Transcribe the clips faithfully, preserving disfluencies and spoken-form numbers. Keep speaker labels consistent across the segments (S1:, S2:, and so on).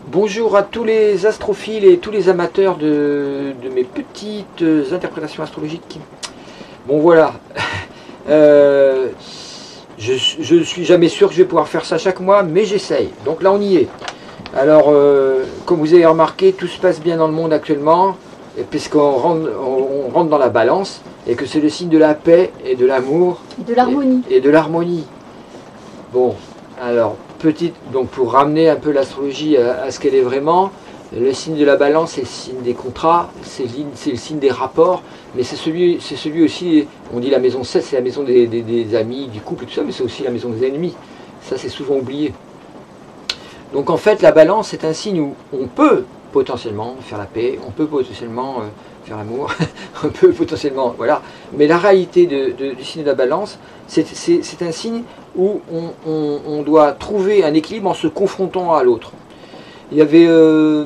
S1: Bonjour à tous les astrophiles et tous les amateurs de, de mes petites interprétations astrologiques. Bon voilà, euh, je ne suis jamais sûr que je vais pouvoir faire ça chaque mois, mais j'essaye. Donc là on y est. Alors, euh, comme vous avez remarqué, tout se passe bien dans le monde actuellement, puisqu'on rentre, on, on rentre dans la balance, et que c'est le signe de la paix et de l'amour.
S2: De l'harmonie.
S1: Et, et de l'harmonie. Bon, alors... Petite, donc pour ramener un peu l'astrologie à, à ce qu'elle est vraiment, le signe de la balance c'est le signe des contrats, c'est le signe des rapports, mais c'est celui, c'est celui aussi, on dit la maison sept, c'est la maison des, des, des amis, du couple et tout ça, mais c'est aussi la maison des ennemis. Ça c'est souvent oublié. Donc en fait la balance c'est un signe où on peut potentiellement faire la paix, on peut potentiellement euh, faire l'amour, on peut potentiellement, voilà. Mais la réalité de, de, du signe de la balance, c'est un signe où on, on, on doit trouver un équilibre en se confrontant à l'autre. Il y avait euh,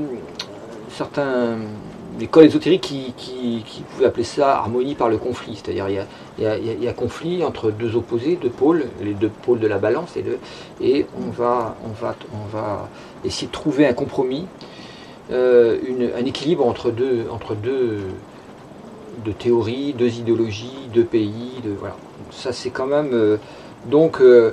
S1: certains écoles ésotériques qui, qui, qui pouvaient appeler ça harmonie par le conflit, c'est-à-dire il, il, il, il y a conflit entre deux opposés, deux pôles, les deux pôles de la balance, et, le, et on, va, on, va, on va essayer de trouver un compromis, euh, une, un équilibre entre deux, entre deux, deux théories, deux idéologies, deux pays, deux, voilà. Ça c'est quand même... Euh, Donc euh,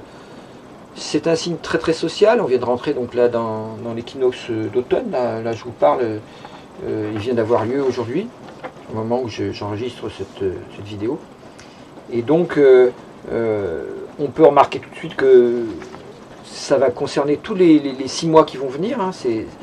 S1: c'est un signe très très social. On vient de rentrer donc là dans, dans l'équinoxe d'automne. Là, là je vous parle, euh, il vient d'avoir lieu aujourd'hui, au moment où j'enregistre je, cette, cette vidéo. Et donc euh, euh, on peut remarquer tout de suite que ça va concerner tous les, les, les six mois qui vont venir. Hein.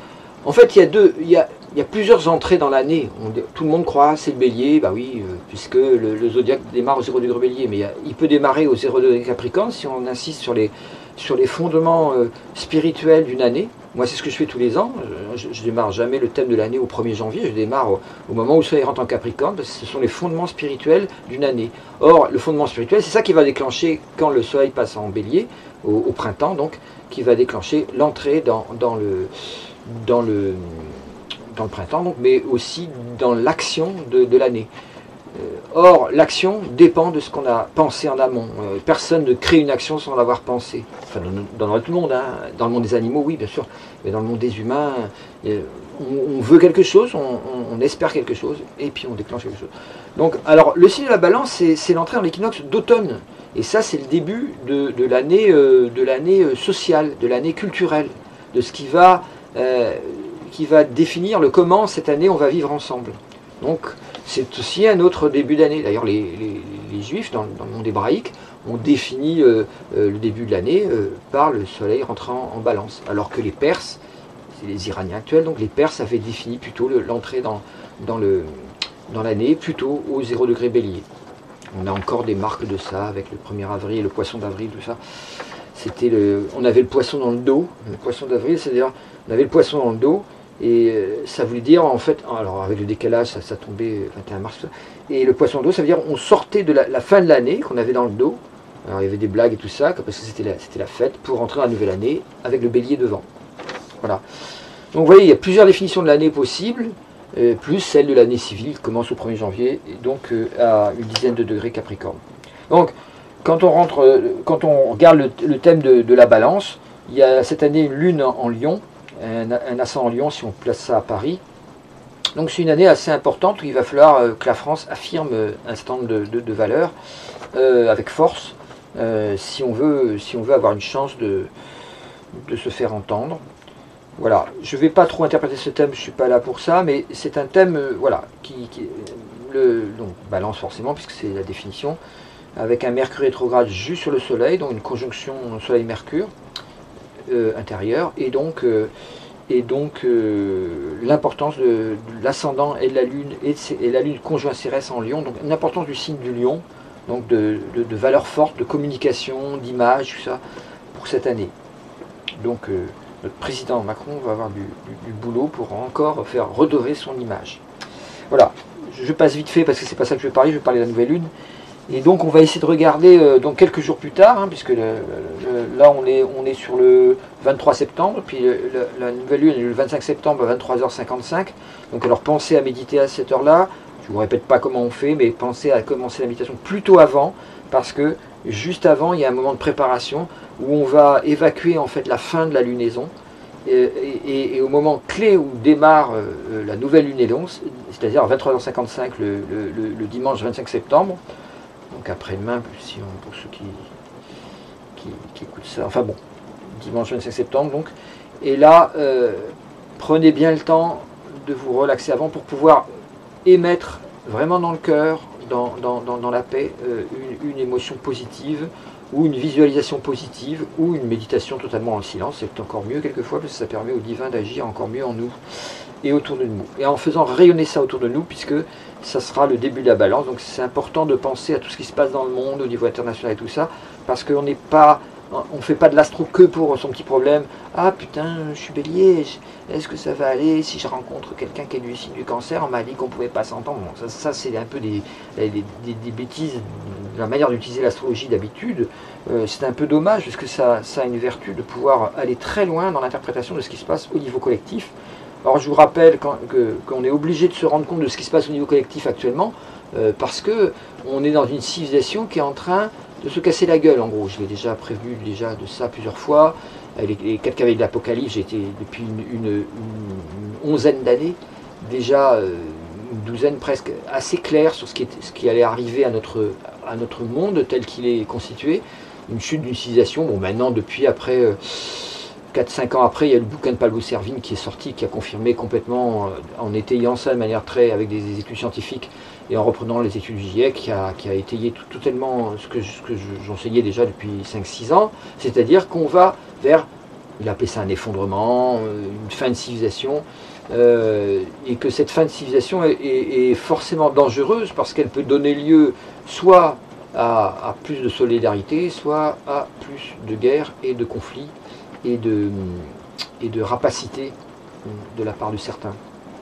S1: En fait il y a deux, il y a, il y a plusieurs entrées dans l'année. Tout le monde croit c'est le bélier, bah oui, euh, puisque le, le zodiaque démarre au zéro degré bélier, mais il, y a, il peut démarrer au zéro degré capricorne si on insiste sur les, sur les fondements euh, spirituels d'une année. Moi c'est ce que je fais tous les ans, je, je démarre jamais le thème de l'année au premier janvier, je démarre au, au moment où le soleil rentre en capricorne, parce que ce sont les fondements spirituels d'une année. Or le fondement spirituel c'est ça qui va déclencher quand le soleil passe en bélier, au, au printemps donc, qui va déclencher l'entrée dans, dans le... dans le dans le printemps, donc, mais aussi dans l'action de, de l'année. Euh, or, l'action dépend de ce qu'on a pensé en amont. Euh, personne ne crée une action sans l'avoir pensé. Enfin, dans, dans tout le monde, hein. Dans le monde des animaux, oui, bien sûr, mais dans le monde des humains, euh, on, on veut quelque chose, on, on, on espère quelque chose, et puis on déclenche quelque chose. Donc, alors, le signe de la balance, c'est l'entrée dans l'équinoxe d'automne. Et ça, c'est le début de, de l'année euh, de l'année sociale, de l'année culturelle, de ce qui va... Euh, qui va définir le comment cette année on va vivre ensemble. Donc c'est aussi un autre début d'année. D'ailleurs les, les, les juifs dans, dans le monde hébraïque ont défini euh, euh, le début de l'année euh, par le soleil rentrant en balance. Alors que les Perses, c'est les Iraniens actuels, donc les Perses avaient défini plutôt l'entrée dans, dans le dans l'année plutôt au zéro degré bélier. On a encore des marques de ça avec le premier avril, le poisson d'avril, tout ça. C'était le, on avait le poisson dans le dos, le poisson d'avril, c'est-à-dire on avait le poisson dans le dos. Et ça voulait dire, en fait, alors avec le décalage, ça, ça tombait vingt et un mars, et le poisson d'eau, ça veut dire on sortait de la, la fin de l'année qu'on avait dans le dos. Alors il y avait des blagues et tout ça, parce que c'était la, c'était la fête, pour rentrer dans la nouvelle année avec le bélier devant. Voilà. Donc vous voyez, il y a plusieurs définitions de l'année possibles, euh, plus celle de l'année civile qui commence au premier janvier, et donc euh, à une dizaine de degrés Capricorne. Donc, quand on, rentre, euh, quand on regarde le, le thème de, de la balance, il y a cette année une lune en, en Lion, Un, un ascendant en Lion si on place ça à Paris. Donc c'est une année assez importante où il va falloir euh, que la France affirme euh, un certain nombre de, de, de valeurs euh, avec force euh, si, on veut, si on veut avoir une chance de, de se faire entendre. Voilà, je ne vais pas trop interpréter ce thème, je ne suis pas là pour ça, mais c'est un thème euh, voilà, qui, qui le, donc, balance forcément puisque c'est la définition, avec un Mercure rétrograde juste sur le Soleil, donc une conjonction Soleil-Mercure euh, intérieure, et donc euh, et donc euh, l'importance de, de l'ascendant et de la Lune, et, de, et la Lune conjoint Cérès en Lion, donc l'importance du signe du Lion, donc de, de, de valeurs fortes, de communication, d'image, tout ça, pour cette année. Donc euh, notre président Macron va avoir du, du, du boulot pour encore faire redorer son image. Voilà, je, je passe vite fait parce que c'est pas ça que je vais parler, je vais parler de la nouvelle Lune. Et donc on va essayer de regarder euh, donc quelques jours plus tard, hein, puisque le, le, là on est, on est sur le vingt-trois septembre, puis le, le, la nouvelle lune est le vingt-cinq septembre à vingt-trois heures cinquante-cinq. Donc alors pensez à méditer à cette heure-là. Je ne vous répète pas comment on fait, mais pensez à commencer la méditation plutôt avant, parce que juste avant il y a un moment de préparation où on va évacuer en fait la fin de la lunaison. et, et, et au moment clé où démarre euh, la nouvelle lune et l'once, c'est-à-dire à vingt-trois heures cinquante-cinq le, le, le, le dimanche vingt-cinq septembre, donc après-demain, si on, pour ceux qui, qui, qui écoutent ça, enfin bon, dimanche vingt-cinq septembre donc, et là, euh, prenez bien le temps de vous relaxer avant pour pouvoir émettre vraiment dans le cœur, dans, dans, dans, dans la paix, euh, une, une émotion positive, ou une visualisation positive, ou une méditation totalement dans le silence. C'est encore mieux quelquefois, parce que ça permet au divin d'agir encore mieux en nous et autour de nous. Et en faisant rayonner ça autour de nous, puisque ça sera le début de la balance. Donc c'est important de penser à tout ce qui se passe dans le monde, au niveau international et tout ça, parce qu'on n'est pas... on ne fait pas de l'astro que pour son petit problème. Ah putain, je suis bélier, est-ce que ça va aller si je rencontre quelqu'un qui est du signe du cancer? On m'a dit qu'on ne pouvait pas s'entendre. Bon, ça, ça c'est un peu des, des, des, des bêtises, la manière d'utiliser l'astrologie d'habitude. Euh, c'est un peu dommage, parce que ça, ça a une vertu de pouvoir aller très loin dans l'interprétation de ce qui se passe au niveau collectif. Alors je vous rappelle qu'on est obligé de se rendre compte de ce qui se passe au niveau collectif actuellement, euh, parce qu'on est dans une civilisation qui est en train de se casser la gueule, en gros. Je l'ai déjà prévenu déjà de ça plusieurs fois. Les, les quatre cavaliers de l'Apocalypse, j'ai été depuis une, une, une, une onzaine d'années, déjà euh, une douzaine presque, assez clair sur ce qui, est, ce qui allait arriver à notre, à notre monde tel qu'il est constitué. Une chute d'une civilisation. Bon, maintenant, depuis après... Euh, quatre cinq ans après, il y a le bouquin de Pablo Servigne qui est sorti, qui a confirmé complètement, en étayant ça de manière très, avec des, des études scientifiques et en reprenant les études du GIEC, qui a, qui a étayé tout, totalement ce que, ce que j'enseignais déjà depuis cinq six ans, c'est-à-dire qu'on va vers, il appelait ça un effondrement, une fin de civilisation, euh, et que cette fin de civilisation est, est, est forcément dangereuse parce qu'elle peut donner lieu soit à, à plus de solidarité, soit à plus de guerre et de conflits, et de, et de rapacité de la part de certains.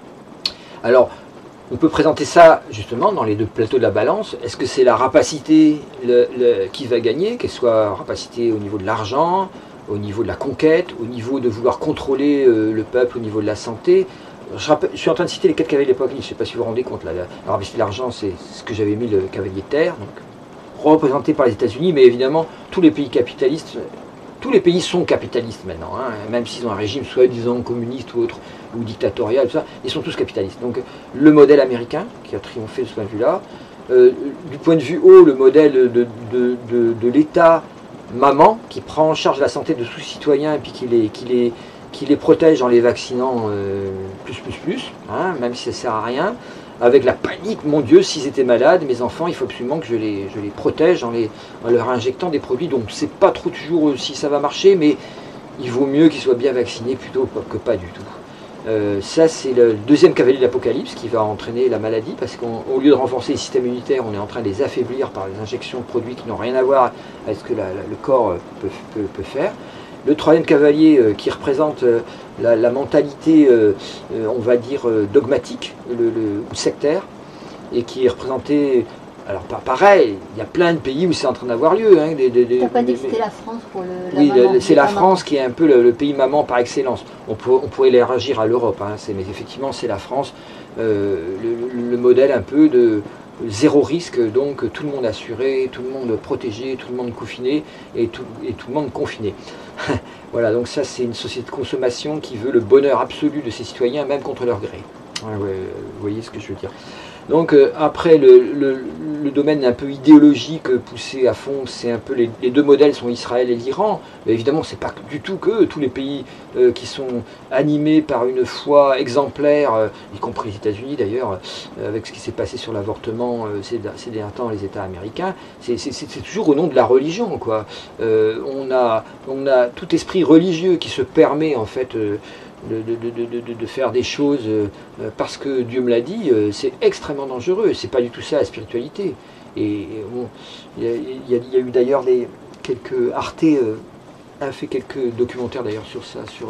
S1: Alors, on peut présenter ça justement dans les deux plateaux de la balance. Est-ce que c'est la rapacité le, le, qui va gagner, qu'elle soit rapacité au niveau de l'argent, au niveau de la conquête, au niveau de vouloir contrôler euh, le peuple, au niveau de la santé? Je, rappelle, je suis en train de citer les quatre cavaliers de l'Apocalypse, je ne sais pas si vous vous rendez compte, là, la, la rapacité de l'argent, c'est ce que j'avais mis le cavalier de terre, donc, représenté par les États-Unis, mais évidemment, tous les pays capitalistes. Tous les pays sont capitalistes maintenant, hein, même s'ils ont un régime soi-disant communiste ou autre, ou dictatorial, tout ça, ils sont tous capitalistes. Donc le modèle américain, qui a triomphé de ce point de vue-là, euh, du point de vue haut, le modèle de, de, de, de l'État maman, qui prend en charge la santé de tous les citoyens et puis qui les, qui les, qui les protège en les vaccinant euh, plus, plus, plus, hein, même si ça ne sert à rien, avec la panique, mon Dieu, s'ils étaient malades, mes enfants, il faut absolument que je les, je les protège en, les, en leur injectant des produits. Donc c'est pas trop toujours si ça va marcher, mais il vaut mieux qu'ils soient bien vaccinés plutôt que pas du tout. Euh, ça, c'est le deuxième cavalier de l'Apocalypse qui va entraîner la maladie, parce qu'au lieu de renforcer les systèmes immunitaires, on est en train de les affaiblir par les injections de produits qui n'ont rien à voir avec ce que la, la, le corps peut, peut, peut faire. Le troisième cavalier euh, qui représente euh, la, la mentalité, euh, euh, on va dire, euh, dogmatique le, le, ou sectaire, et qui est représenté, alors pas pareil, il y a plein de pays où c'est en train d'avoir lieu. Hein, des, des, des,
S2: T'as pas dit
S1: des,
S2: que c'était la France pour le la
S1: Oui,
S2: maman,
S1: c'est la
S2: maman.
S1: France qui est un peu le, le pays maman par excellence. On, peut, on pourrait l'élargir à l'Europe, hein, mais effectivement c'est la France, euh, le, le modèle un peu de zéro risque, donc tout le monde assuré, tout le monde protégé, tout le monde confiné et tout, et tout le monde confiné. Voilà, donc ça c'est une société de consommation qui veut le bonheur absolu de ses citoyens, même contre leur gré. Ouais, ouais, vous voyez ce que je veux dire. Donc euh, après, le, le, le domaine un peu idéologique poussé à fond, c'est un peu les, les deux modèles sont Israël et l'Iran. Mais évidemment, c'est pas du tout que tous les pays euh, qui sont animés par une foi exemplaire, euh, y compris les États-Unis d'ailleurs, euh, avec ce qui s'est passé sur l'avortement euh, ces, ces derniers temps, les États américains, c'est toujours au nom de la religion, quoi. Euh, on a, on a tout esprit religieux qui se permet en fait. Euh, De, de, de, de, de faire des choses euh, parce que Dieu me l'a dit, euh, c'est extrêmement dangereux, c'est pas du tout ça la spiritualité. Et, et bon, il y, y, y a eu d'ailleurs quelques Arte euh, a fait quelques documentaires d'ailleurs sur ça, sur,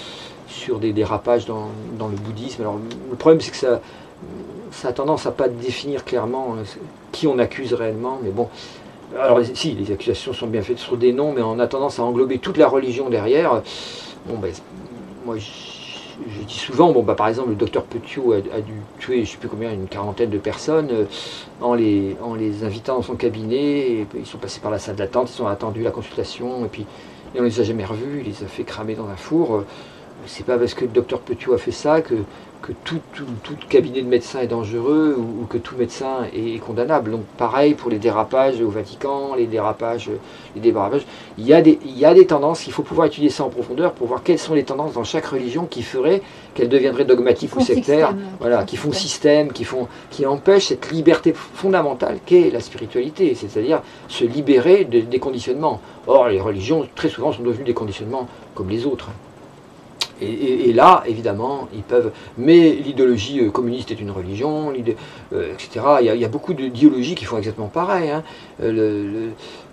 S1: sur des dérapages dans, dans le bouddhisme. Alors le problème c'est que ça, ça a tendance à pas définir clairement euh, qui on accuse réellement, mais bon. Alors si, les accusations sont bien faites sur des noms, mais on a tendance à englober toute la religion derrière. Bon ben, moi, je, je dis souvent, bon, bah, par exemple, le docteur Petiot a, a dû tuer, je ne sais plus combien, une quarantaine de personnes euh, en, les, en les invitant dans son cabinet. Et, ils sont passés par la salle d'attente, ils ont attendu la consultation, et puis et on ne les a jamais revus, il les a fait cramer dans un four. c'est pas parce que le docteur Petiot a fait ça que, que tout, tout, tout cabinet de médecin est dangereux ou, ou que tout médecin est, est condamnable. Donc pareil pour les dérapages au Vatican, les dérapages, les dérapages. Il y a des, il y a des tendances, il faut pouvoir étudier ça en profondeur pour voir quelles sont les tendances dans chaque religion qui feraient qu'elle deviendrait dogmatique ou sectaire, système, voilà, qui font système, qui, font, qui empêchent cette liberté fondamentale qu'est la spiritualité, c'est-à-dire se libérer de, des conditionnements. Or, les religions, très souvent, sont devenues des conditionnements comme les autres. Et, et, et là, évidemment, ils peuvent... Mais l'idéologie euh, communiste est une religion, euh, et cetera. Il y, a, il y a beaucoup d'idéologies qui font exactement pareil. Hein. Euh,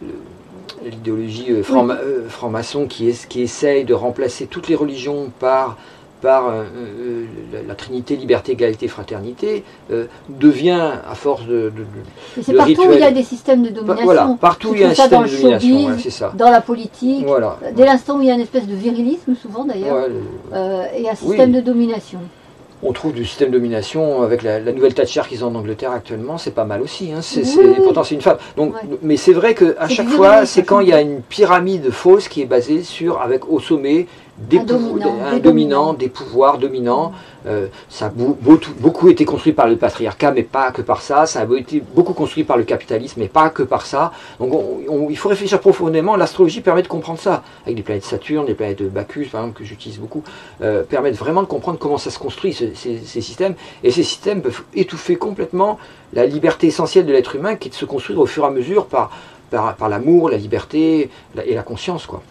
S1: L'idéologie euh, franc-maçon euh, franc qui, est, qui essaye de remplacer toutes les religions par... par euh, euh, la, la Trinité, liberté, égalité, fraternité, euh, devient, à force de, de, de
S2: c'est partout rituels, où il y a des systèmes de domination.
S1: Voilà, partout où il y a un système de domination,
S2: showbiz,
S1: ouais, c'est ça.
S2: Dans la politique,
S1: voilà.
S2: Dès l'instant où il y a une espèce de virilisme, souvent d'ailleurs, ouais, euh, et un système oui. de domination.
S1: On trouve du système de domination avec la, la nouvelle Thatcher qu'ils ont en Angleterre actuellement, c'est pas mal aussi. Hein. C'est, oui. Pourtant, c'est une femme. Donc, ouais. Mais c'est vrai qu'à chaque fois, c'est quand il y a une pyramide fausse qui est basée sur, avec au sommet, des
S2: un, dominant,
S1: un des dominant, des pouvoirs dominants. Euh, ça a beaucoup, beaucoup été construit par le patriarcat, mais pas que par ça. Ça a été beaucoup construit par le capitalisme, mais pas que par ça. Donc on, on, il faut réfléchir profondément. L'astrologie permet de comprendre ça. Avec des planètes Saturne, des planètes Bacchus, par exemple, que j'utilise beaucoup, euh, permettent vraiment de comprendre comment ça se construit, ce, ces, ces systèmes. Et ces systèmes peuvent étouffer complètement la liberté essentielle de l'être humain, qui est de se construire au fur et à mesure par, par, par l'amour, la liberté la, et la conscience, quoi.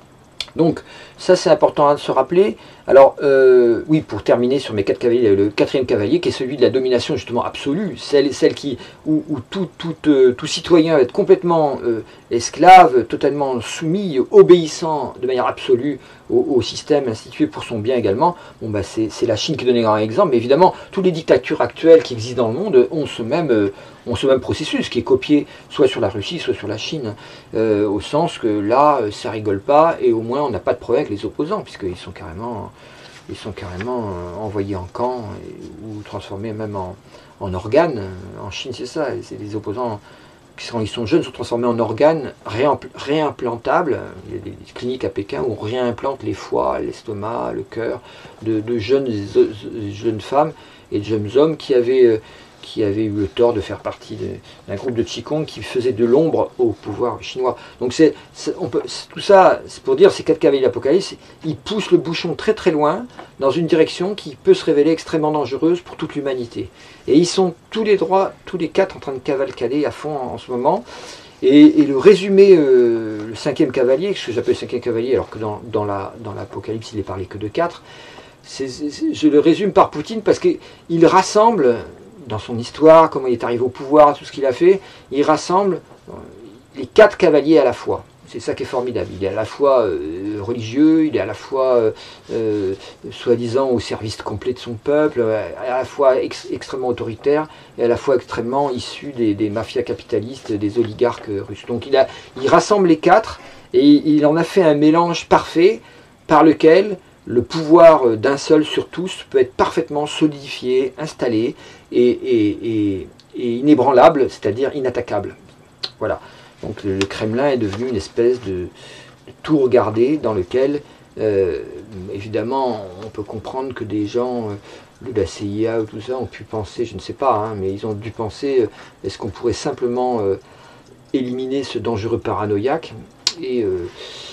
S1: Donc, ça c'est important de se rappeler. Alors, euh, oui, pour terminer sur mes quatre cavaliers, le quatrième cavalier qui est celui de la domination justement absolue, celle, celle qui, où, où tout, tout, euh, tout citoyen va être complètement euh, esclave, totalement soumis, obéissant de manière absolue au, au système institué pour son bien également. Bon, bah, c'est, c'est la Chine qui donne un exemple, mais évidemment, toutes les dictatures actuelles qui existent dans le monde ont ce même, euh, ont ce même processus qui est copié soit sur la Russie, soit sur la Chine, euh, au sens que là, ça rigole pas et au moins on n'a pas de problème avec les opposants, puisqu'ils sont carrément, ils sont carrément envoyés en camp et, ou transformés même en, en organes. En Chine, c'est ça, c'est les opposants qui, quand ils sont jeunes, sont transformés en organes réimpl réimplantables. Il y a des cliniques à Pékin où on réimplante les foies, l'estomac, le cœur de, de jeunes, jeunes femmes et de jeunes hommes qui avaient... qui avait eu le tort de faire partie d'un groupe de Qigong qui faisait de l'ombre au pouvoir chinois. Donc c'est, on peut, tout ça, c'est pour dire, ces quatre cavaliers d'Apocalypse, ils poussent le bouchon très très loin dans une direction qui peut se révéler extrêmement dangereuse pour toute l'humanité. Et ils sont tous les droits, tous les quatre en train de cavalcader à fond en, en ce moment. Et, et le résumé, euh, le cinquième cavalier, ce que j'appelle le cinquième cavalier, alors que dans, dans, la, dans l'Apocalypse il est parlé que de quatre, c'est, c'est, je le résume par Poutine parce qu'il rassemble... dans son histoire, comment il est arrivé au pouvoir, tout ce qu'il a fait, il rassemble les quatre cavaliers à la fois. C'est ça qui est formidable. Il est à la fois euh, religieux, il est à la fois euh, euh, soi-disant au service complet de son peuple, à la fois ex extrêmement autoritaire et à la fois extrêmement issu des, des mafias capitalistes, des oligarques russes. Donc il, a, il rassemble les quatre et il en a fait un mélange parfait par lequel le pouvoir d'un seul sur tous peut être parfaitement solidifié, installé et, et, et, et inébranlable, c'est-à-dire inattaquable. Voilà. Donc le Kremlin est devenu une espèce de, de tout regardé dans lequel, euh, évidemment, on peut comprendre que des gens euh, de la C I A ou tout ça ont pu penser, je ne sais pas, hein, mais ils ont dû penser, euh, est-ce qu'on pourrait simplement euh, éliminer ce dangereux paranoïaque et, euh,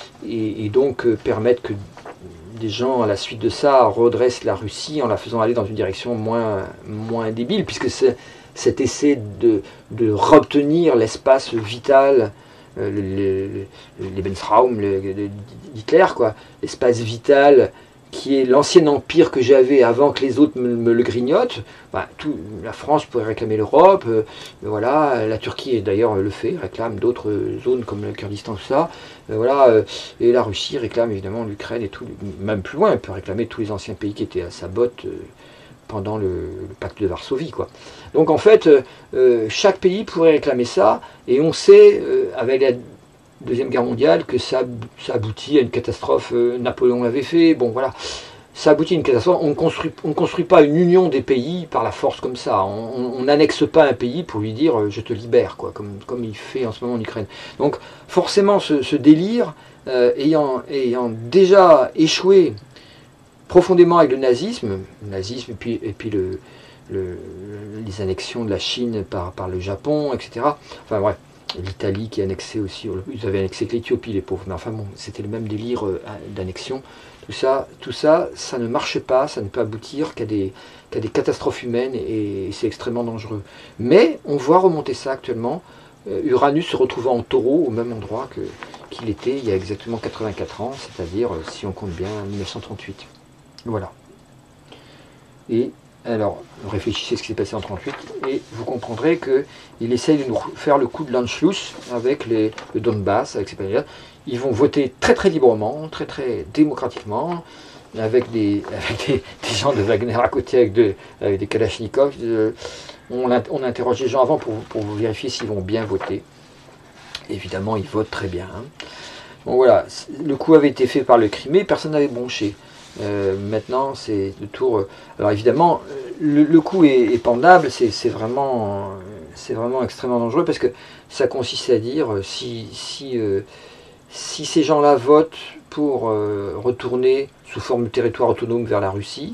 S1: et, et donc euh, permettre que des gens, à la suite de ça, redressent la Russie en la faisant aller dans une direction moins, moins débile, puisque c'est cet essai de, de reobtenir l'espace vital, euh, le, le, Lebensraum d'Hitler, quoi, l'espace vital qui est l'ancien empire que j'avais avant que les autres me, me le grignotent. Bah, tout, la France pourrait réclamer l'Europe, euh, voilà, la Turquie d'ailleurs le fait, réclame d'autres zones comme le Kurdistan, tout ça, euh, voilà, euh, et la Russie réclame évidemment l'Ukraine et tout, même plus loin, elle peut réclamer tous les anciens pays qui étaient à sa botte euh, pendant le, le pacte de Varsovie, quoi. Donc en fait, euh, chaque pays pourrait réclamer ça, et on sait, euh, avec la Deuxième Guerre mondiale, que ça, ça aboutit à une catastrophe. euh, Napoléon l'avait fait, bon voilà, ça aboutit à une catastrophe. On ne construit, on construit pas une union des pays par la force comme ça, on n'annexe pas un pays pour lui dire euh, je te libère, quoi, comme, comme il fait en ce moment en Ukraine. Donc forcément ce, ce délire, euh, ayant, ayant déjà échoué profondément avec le nazisme, le nazisme et puis, et puis le, le, les annexions de la Chine par, par le Japon, et cetera. Enfin bref, l'Italie qui annexait aussi, ils avaient annexé que l'Éthiopie, les pauvres, mais enfin bon, c'était le même délire euh, d'annexion. Tout ça, tout ça, ça ne marche pas, ça ne peut aboutir qu'à des, qu'à des catastrophes humaines et, et c'est extrêmement dangereux. Mais on voit remonter ça actuellement, euh, Uranus se retrouvant en taureau au même endroit que, qu'il était il y a exactement quatre-vingt-quatre ans, c'est-à-dire, euh, si on compte bien, mille neuf cent trente-huit. Voilà. Et alors, réfléchissez à ce qui s'est passé en trente-huit et vous comprendrez qu'il essaye de nous faire le coup de l'Anschluss avec les, le Donbass, avec ces pays-là. Ils vont voter très très librement, très très démocratiquement, avec des, avec des, des gens de Wagner à côté, avec, de, avec des Kalachnikovs. Euh, on, a, on a interrogé les gens avant pour, pour vérifier s'ils vont bien voter. Évidemment, ils votent très bien. Hein. Bon voilà, le coup avait été fait par le Crimée, personne n'avait bronché. Euh, maintenant, c'est le tour. Alors évidemment, le, le coup est, est pendable, c'est vraiment, c'est vraiment extrêmement dangereux parce que ça consiste à dire si, si, euh, si ces gens-là votent pour euh, retourner sous forme de territoire autonome vers la Russie,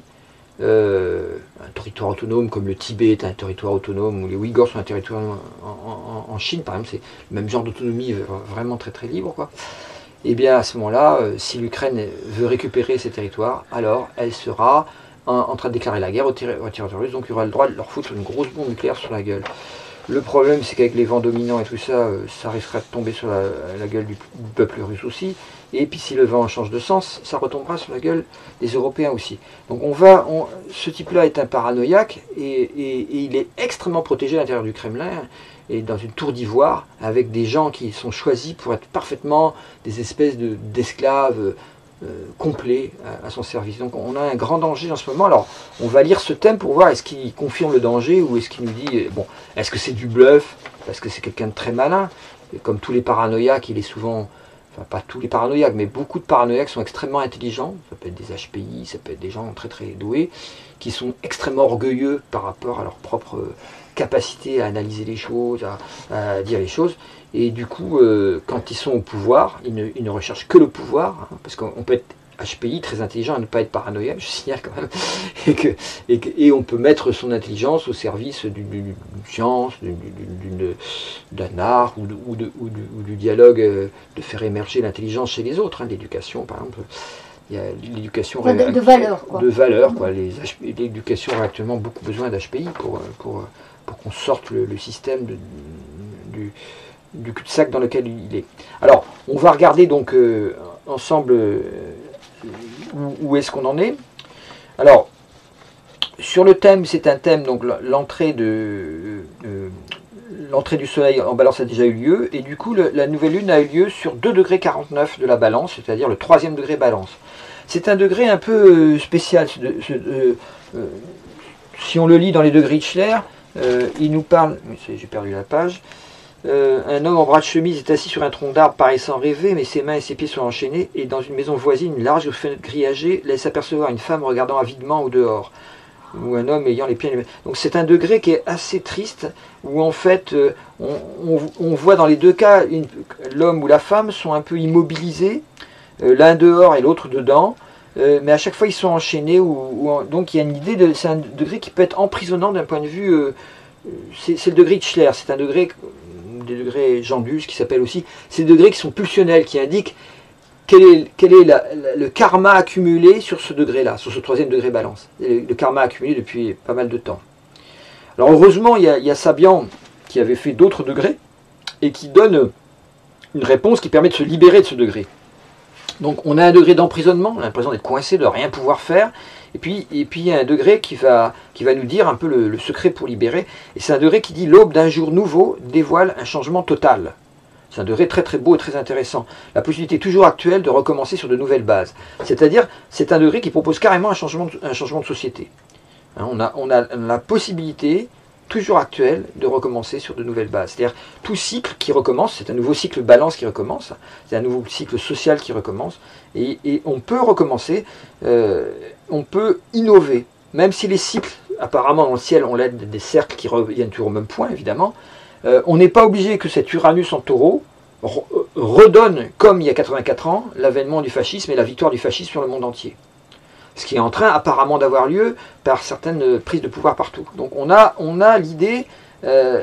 S1: euh, un territoire autonome comme le Tibet est un territoire autonome ou les Ouïghours sont un territoire en, en, en Chine, par exemple, c'est le même genre d'autonomie vraiment très très libre, quoi. Et bien à ce moment-là, euh, si l'Ukraine veut récupérer ces territoires, alors elle sera en, en train de déclarer la guerre aux territoires russes, donc il y aura le droit de leur foutre une grosse bombe nucléaire sur la gueule. Le problème, c'est qu'avec les vents dominants et tout ça, euh, ça risquera de tomber sur la, la gueule du peuple russe aussi. Et puis si le vent change de sens, ça retombera sur la gueule des Européens aussi. Donc on va, on, ce type-là est un paranoïaque et, et, et il est extrêmement protégé à l'intérieur du Kremlin et dans une tour d'ivoire avec des gens qui sont choisis pour être parfaitement des espèces de, d'esclaves euh, complets à, à son service. Donc on a un grand danger en ce moment. Alors on va lire ce thème pour voir est-ce qu'il confirme le danger ou est-ce qu'il nous dit, bon, est-ce que c'est du bluff parce que c'est quelqu'un de très malin. Et comme tous les paranoïaques, il est souvent... Enfin, pas tous les paranoïaques, mais beaucoup de paranoïaques sont extrêmement intelligents. Ça peut être des H P I, ça peut être des gens très très doués, qui sont extrêmement orgueilleux par rapport à leur propre capacité à analyser les choses, à, à dire les choses. Et du coup, euh, quand ils sont au pouvoir, ils ne, ils ne recherchent que le pouvoir, hein, parce qu'on peut être H P I très intelligent et ne pas être paranoïaque, je signale quand même, et, que, et, que, et on peut mettre son intelligence au service d'une science, d'un art ou, de, ou, de, ou, de, ou du dialogue, euh, de faire émerger l'intelligence chez les autres, hein, l'éducation par exemple. Il y a l'éducation
S2: de, de, de valeur, quoi.
S1: De valeur, quoi. L'éducation a actuellement beaucoup besoin d'H P I pour, pour, pour qu'on sorte le, le système de, du, du cul-de-sac dans lequel il est. Alors, on va regarder donc euh, ensemble euh, où, où est-ce qu'on en est. Alors, sur le thème, c'est un thème, donc l'entrée de... Euh, l'entrée du soleil en balance a déjà eu lieu, et du coup le, la nouvelle lune a eu lieu sur deux degrés quarante-neuf de la balance, c'est-à-dire le troisième degré balance. C'est un degré un peu spécial. Ce, ce, euh, euh, si on le lit dans les degrés Hitler, euh, il nous parle... J'ai perdu la page. Euh, un homme en bras de chemise est assis sur un tronc d'arbre paraissant rêver, mais ses mains et ses pieds sont enchaînés, et dans une maison voisine, une large fenêtre grillagée laisse apercevoir une femme regardant avidement au dehors. Ou un homme ayant les pieds... Donc c'est un degré qui est assez triste, où en fait, euh, on, on, on voit dans les deux cas, l'homme ou la femme sont un peu immobilisés, euh, l'un dehors et l'autre dedans, euh, mais à chaque fois ils sont enchaînés, ou, ou, donc il y a une idée, de, c'est un degré qui peut être emprisonnant d'un point de vue... Euh, c'est le degré Hitler, c'est un degré, des degrés Jean Luz qui s'appelle aussi, c'est des degrés qui sont pulsionnels, qui indiquent Quel est, quel est la, la, le karma accumulé sur ce degré-là, sur ce troisième degré balance, le, le karma accumulé depuis pas mal de temps. Alors heureusement, il y a, il y a Sabian qui avait fait d'autres degrés et qui donne une réponse qui permet de se libérer de ce degré. Donc on a un degré d'emprisonnement, l'impression d'être coincé, de rien pouvoir faire, et puis, et puis il y a un degré qui va, qui va nous dire un peu le, le secret pour libérer, et c'est un degré qui dit l'aube d'un jour nouveau dévoile un changement total. C'est un degré très très beau et très intéressant. La possibilité toujours actuelle de recommencer sur de nouvelles bases. C'est-à-dire, c'est un degré qui propose carrément un changement de, un changement de société. Hein, on, a, on a la possibilité toujours actuelle de recommencer sur de nouvelles bases. C'est-à-dire, tout cycle qui recommence, c'est un nouveau cycle balance qui recommence, c'est un nouveau cycle social qui recommence, et, et on peut recommencer, euh, on peut innover, même si les cycles, apparemment dans le ciel, on l'aide des cercles qui reviennent toujours au même point, évidemment. Euh, on n'est pas obligé que cet Uranus en taureau re redonne, comme il y a quatre-vingt-quatre ans, l'avènement du fascisme et la victoire du fascisme sur le monde entier. Ce qui est en train apparemment d'avoir lieu par certaines prises de pouvoir partout. Donc on a, on a l'idée, euh,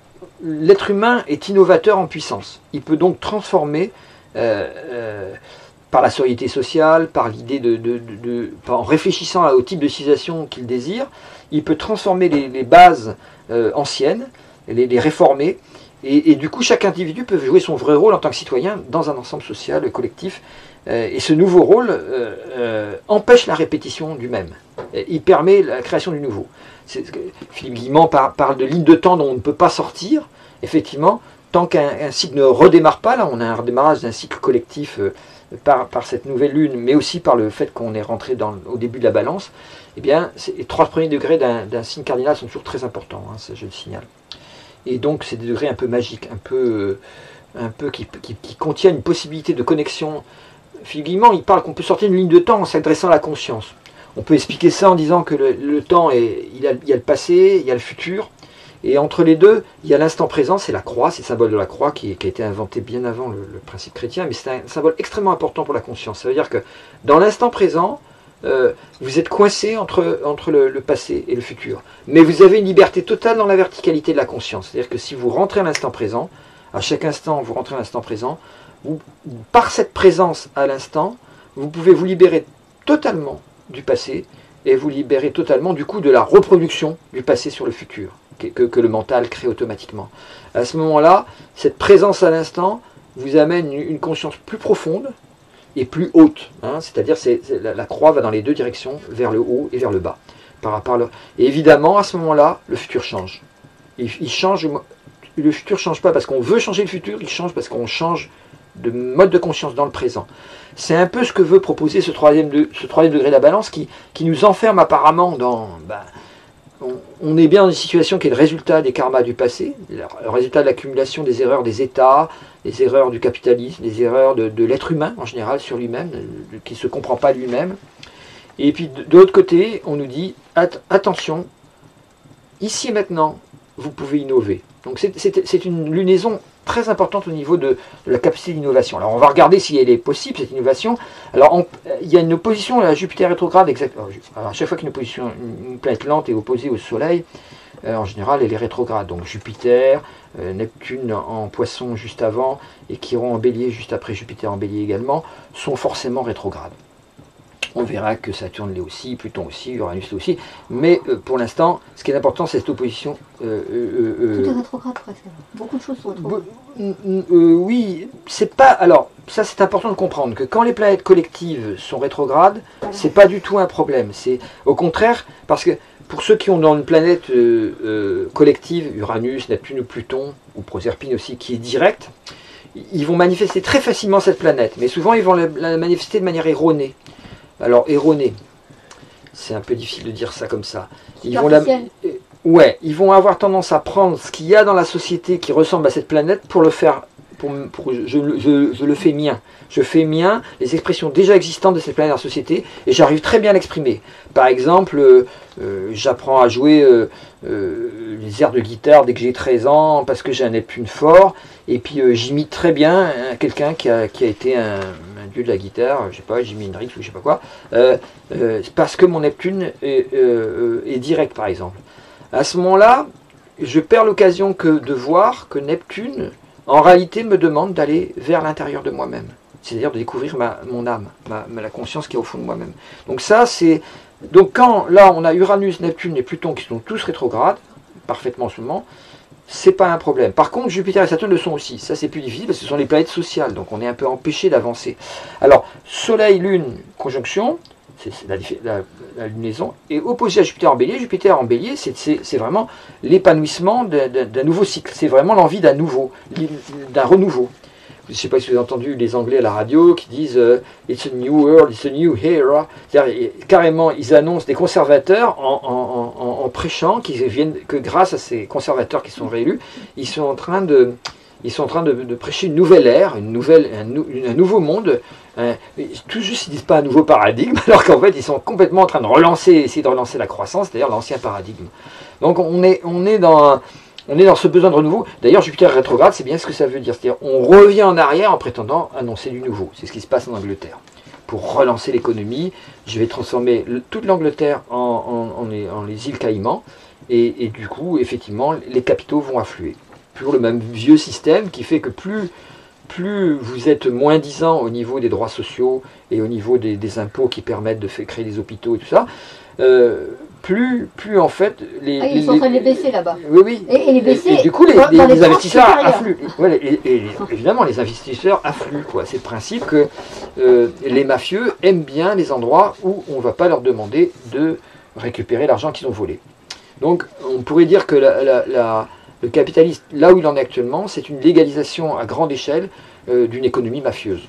S1: l'être humain est innovateur en puissance. Il peut donc transformer, euh, euh, par la solidité sociale, par l'idée de, de, de, de, en réfléchissant au type de civilisation qu'il désire, il peut transformer les, les bases euh, anciennes, les, les réformer, et, et du coup chaque individu peut jouer son vrai rôle en tant que citoyen dans un ensemble social, collectif, euh, et ce nouveau rôle euh, euh, empêche la répétition du même. Il permet la création du nouveau. Philippe Guillemont par, parle de lignes de temps dont on ne peut pas sortir. Effectivement, tant qu'un cycle ne redémarre pas, là on a un redémarrage d'un cycle collectif euh, par, par cette nouvelle lune, mais aussi par le fait qu'on est rentré dans, au début de la balance, eh bien, les trois premiers degrés d'un signe cardinal sont toujours très importants, hein, ça je le signale. Et donc c'est des degrés un peu magiques, un peu, euh, un peu qui, qui, qui contiennent une possibilité de connexion. Philippe Guillemont, il parle qu'on peut sortir une ligne de temps en s'adressant à la conscience. On peut expliquer ça en disant que le, le temps, est, il, a, il y a le passé, il y a le futur, et entre les deux, il y a l'instant présent, c'est la croix, c'est le symbole de la croix qui, qui a été inventé bien avant le, le principe chrétien, mais c'est un symbole extrêmement important pour la conscience. Ça veut dire que dans l'instant présent, euh, vous êtes coincé entre, entre le, le passé et le futur. Mais vous avez une liberté totale dans la verticalité de la conscience. C'est-à-dire que si vous rentrez à l'instant présent, à chaque instant vous rentrez à l'instant présent, vous, par cette présence à l'instant, vous pouvez vous libérer totalement du passé et vous libérer totalement du coup de la reproduction du passé sur le futur que, que, que le mental crée automatiquement. À ce moment-là, cette présence à l'instant vous amène une, une conscience plus profonde et plus haute, hein, c'est-à-dire c'est, c'est, la, la croix va dans les deux directions, vers le haut et vers le bas. Par rapport à le... Et évidemment, à ce moment-là, le futur change. Il, il change. Le futur ne change pas parce qu'on veut changer le futur, il change parce qu'on change de mode de conscience dans le présent. C'est un peu ce que veut proposer ce troisième, de, ce troisième degré de la balance qui, qui nous enferme apparemment dans... Ben, on, on est bien dans une situation qui est le résultat des karmas du passé, le résultat de l'accumulation des erreurs des États, des erreurs du capitalisme, des erreurs de, de l'être humain en général sur lui-même, qui ne se comprend pas lui-même. Et puis de, de l'autre côté, on nous dit, at, attention, ici et maintenant, vous pouvez innover. Donc c'est une lunaison très importante au niveau de, de la capacité d'innovation. Alors on va regarder si elle est possible, cette innovation. Alors on, il y a une opposition à Jupiter rétrograde, exact, alors, à chaque fois qu'une opposition, une, une planète lente est opposée au Soleil, euh, en général elle est rétrograde. Donc Jupiter, euh, Neptune en Poisson juste avant, et Chiron en Bélier juste après Jupiter en Bélier également, sont forcément rétrogrades. On verra que Saturne l'est aussi, Pluton aussi, Uranus l'est aussi. Mais euh, pour l'instant, ce qui est important, c'est cette opposition. Euh, euh, euh,
S2: Tout est rétrograde presque. Beaucoup de choses sont rétrogrades.
S1: Euh, euh, oui, c'est pas. Alors, ça c'est important de comprendre que quand les planètes collectives sont rétrogrades, voilà. C'est pas du tout un problème. C'est au contraire, parce que pour ceux qui ont dans une planète euh, euh, collective, Uranus, Neptune ou Pluton, ou Proserpine aussi, qui est directe, ils vont manifester très facilement cette planète. Mais souvent, ils vont la, la manifester de manière erronée. Alors, erroné, c'est un peu difficile de dire ça comme ça. Ils vont, la, ouais, ils vont avoir tendance à prendre ce qu'il y a dans la société qui ressemble à cette planète pour le faire, pour, pour, je, je, je le fais mien. Je fais mien les expressions déjà existantes de cette planète dans la société et j'arrive très bien à l'exprimer. Par exemple, euh, euh, j'apprends à jouer euh, euh, les airs de guitare dès que j'ai treize ans parce que j'ai un Neptune fort et puis euh, j'imite très bien hein, quelqu'un qui a, qui a été un... dieu de la guitare, je sais pas, Jimi Hendrix ou je sais pas quoi, euh, euh, parce que mon Neptune est, euh, est direct par exemple. À ce moment-là, je perds l'occasion que de voir que Neptune, en réalité, me demande d'aller vers l'intérieur de moi-même, c'est-à-dire de découvrir ma, mon âme, ma, ma, la conscience qui est au fond de moi-même. Donc ça, c'est... Donc quand, là, on a Uranus, Neptune et Pluton qui sont tous rétrogrades, parfaitement en ce moment, c'est pas un problème. Par contre, Jupiter et Saturne le sont aussi. Ça, c'est plus difficile parce que ce sont les planètes sociales, donc on est un peu empêché d'avancer. Alors, Soleil, Lune, conjonction, c'est la, la, la lunaison, est opposé à Jupiter en Bélier. Jupiter en Bélier, c'est vraiment l'épanouissement d'un nouveau cycle. C'est vraiment l'envie d'un nouveau, d'un renouveau. Je ne sais pas si vous avez entendu les Anglais à la radio qui disent euh, « It's a new world, it's a new era ». C'est-à-dire, carrément, ils annoncent des conservateurs en, en, en, en prêchant qui viennent, que grâce à ces conservateurs qui sont réélus, ils sont en train de, ils sont en train de, de prêcher une nouvelle ère, une nouvelle, un, un nouveau monde. Un, tout juste, ils ne disent pas un nouveau paradigme, alors qu'en fait, ils sont complètement en train de relancer, essayer de relancer la croissance, c'est-à-dire l'ancien paradigme. Donc, on est, on est dans un... On est dans ce besoin de renouveau. D'ailleurs, Jupiter rétrograde, c'est bien ce que ça veut dire. C'est-à-dire on revient en arrière en prétendant annoncer du nouveau. C'est ce qui se passe en Angleterre. pour relancer l'économie, je vais transformer le, toute l'Angleterre en, en, en, les, en les îles Caïmans, et, et du coup, effectivement, les capitaux vont affluer. Toujours le même vieux système qui fait que plus, plus vous êtes moins disant au niveau des droits sociaux et au niveau des, des impôts qui permettent de faire, créer des hôpitaux et tout ça, euh, plus, plus en fait les...
S2: Ah, ils
S1: les,
S2: sont en train de les baisser là-bas.
S1: Oui, oui.
S2: Et, et les baisser
S1: et, et du coup, les,
S2: dans,
S1: les,
S2: dans
S1: les
S2: les
S1: investisseurs affluent. Ouais, et, et, et évidemment, les investisseurs affluent. Quoi. C'est le principe que euh, les mafieux aiment bien les endroits où on ne va pas leur demander de récupérer l'argent qu'ils ont volé. Donc, on pourrait dire que la, la, la, le capitalisme, là où il en est actuellement, c'est une légalisation à grande échelle euh, d'une économie mafieuse.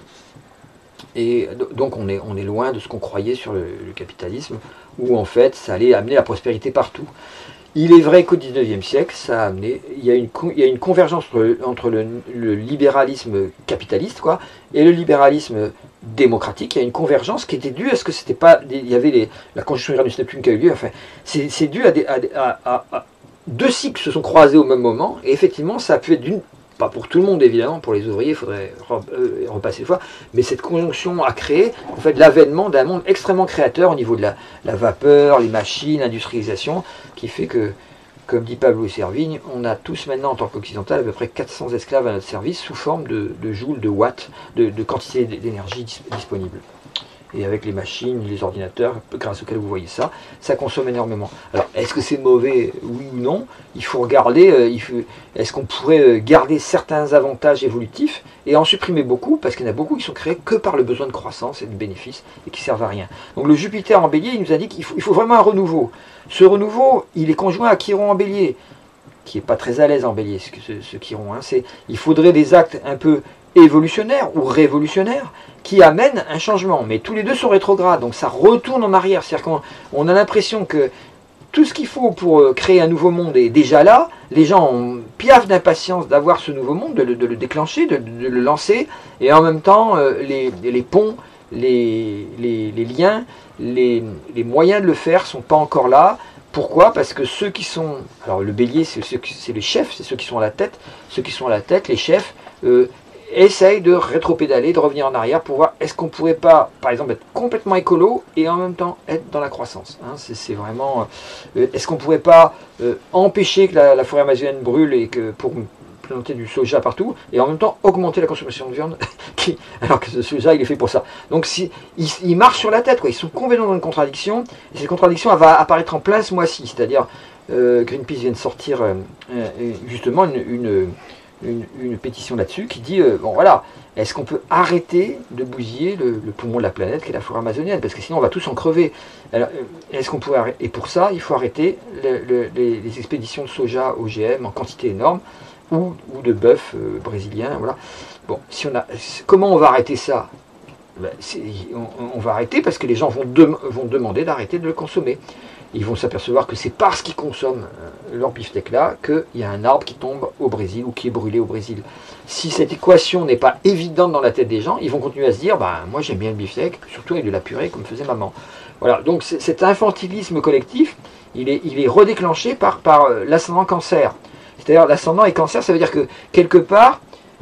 S1: Et donc on est, on est loin de ce qu'on croyait sur le, le capitalisme, où en fait ça allait amener la prospérité partout. Il est vrai qu'au dix-neuvième siècle, ça a amené, il y a une, il y a une convergence entre, entre le, le libéralisme capitaliste quoi, et le libéralisme démocratique. Il y a une convergence qui était due à ce que c'était pas, il y avait les, la constitution iranus Neptune qui a eu lieu, enfin, c'est dû à, des, à, à, à, à deux cycles se sont croisés au même moment, et effectivement ça a pu être d'une... Pas pour tout le monde évidemment, pour les ouvriers il faudrait repasser une fois, mais cette conjonction a créé en fait l'avènement d'un monde extrêmement créateur au niveau de la, la vapeur, les machines, l'industrialisation, qui fait que, comme dit Pablo Servigne, on a tous maintenant en tant qu'occidental à peu près quatre cents esclaves à notre service sous forme de, de joules, de watts, de, de quantité d'énergie dis, disponible. Et avec les machines, les ordinateurs, grâce auxquels vous voyez ça, ça consomme énormément. Alors, est-ce que c'est mauvais, oui ou non? Il faut regarder, euh, il faut, est-ce qu'on pourrait garder certains avantages évolutifs et en supprimer beaucoup, parce qu'il y en a beaucoup qui sont créés que par le besoin de croissance et de bénéfices, et qui ne servent à rien. Donc le Jupiter en bélier, il nous indique qu'il faut, il faut vraiment un renouveau. Ce renouveau, il est conjoint à Chiron en bélier, qui n'est pas très à l'aise en bélier, ce, ce, ce Chiron. Hein, c'est, il faudrait des actes un peu évolutionnaires ou révolutionnaires, qui amène un changement. Mais tous les deux sont rétrogrades, donc ça retourne en arrière. C'est-à-dire qu'on on a l'impression que tout ce qu'il faut pour créer un nouveau monde est déjà là. Les gens ont piaf d'impatience d'avoir ce nouveau monde, de le, de le déclencher, de, de le lancer. Et en même temps, euh, les, les ponts, les, les, les liens, les, les moyens de le faire ne sont pas encore là. Pourquoi? Parce que ceux qui sont... Alors le bélier, c'est les chefs, c'est ceux qui sont à la tête. Ceux qui sont à la tête, les chefs... Euh, essaye de rétropédaler, de revenir en arrière pour voir est-ce qu'on pourrait pas, par exemple, être complètement écolo et en même temps être dans la croissance. Hein, c'est vraiment, euh, est-ce qu'on pourrait pas euh, empêcher que la, la forêt amazonienne brûle et que pour planter du soja partout et en même temps augmenter la consommation de viande, qui, alors que ce soja il est fait pour ça. Donc si, ils, ils marchent sur la tête, quoi. Ils sont complètement dans une contradiction et cette contradiction elle va apparaître en plein ce mois-ci, c'est-à-dire euh, Greenpeace vient de sortir euh, euh, justement une, une Une, une pétition là-dessus qui dit, euh, bon voilà, est-ce qu'on peut arrêter de bousiller le, le poumon de la planète qui est la forêt amazonienne, parce que sinon on va tous en crever. Est-ce qu'on pourrait arrêter? Et pour ça, il faut arrêter le, le, les, les expéditions de soja O G M en quantité énorme, ou, ou de bœuf euh, brésilien, voilà. Bon, si on a, comment on va arrêter ça? Ben, on, on va arrêter parce que les gens vont, de, vont demander d'arrêter de le consommer. Ils vont s'apercevoir que c'est parce qu'ils consomment leur beefsteak là qu'il y a un arbre qui tombe au Brésil ou qui est brûlé au Brésil. Si cette équation n'est pas évidente dans la tête des gens, ils vont continuer à se dire bah, moi j'aime bien le beefsteak, surtout avec de la purée comme faisait maman. Voilà, donc cet infantilisme collectif, il est, il est redéclenché par, par l'ascendant cancer. C'est-à-dire l'ascendant et cancer, ça veut dire que quelque part,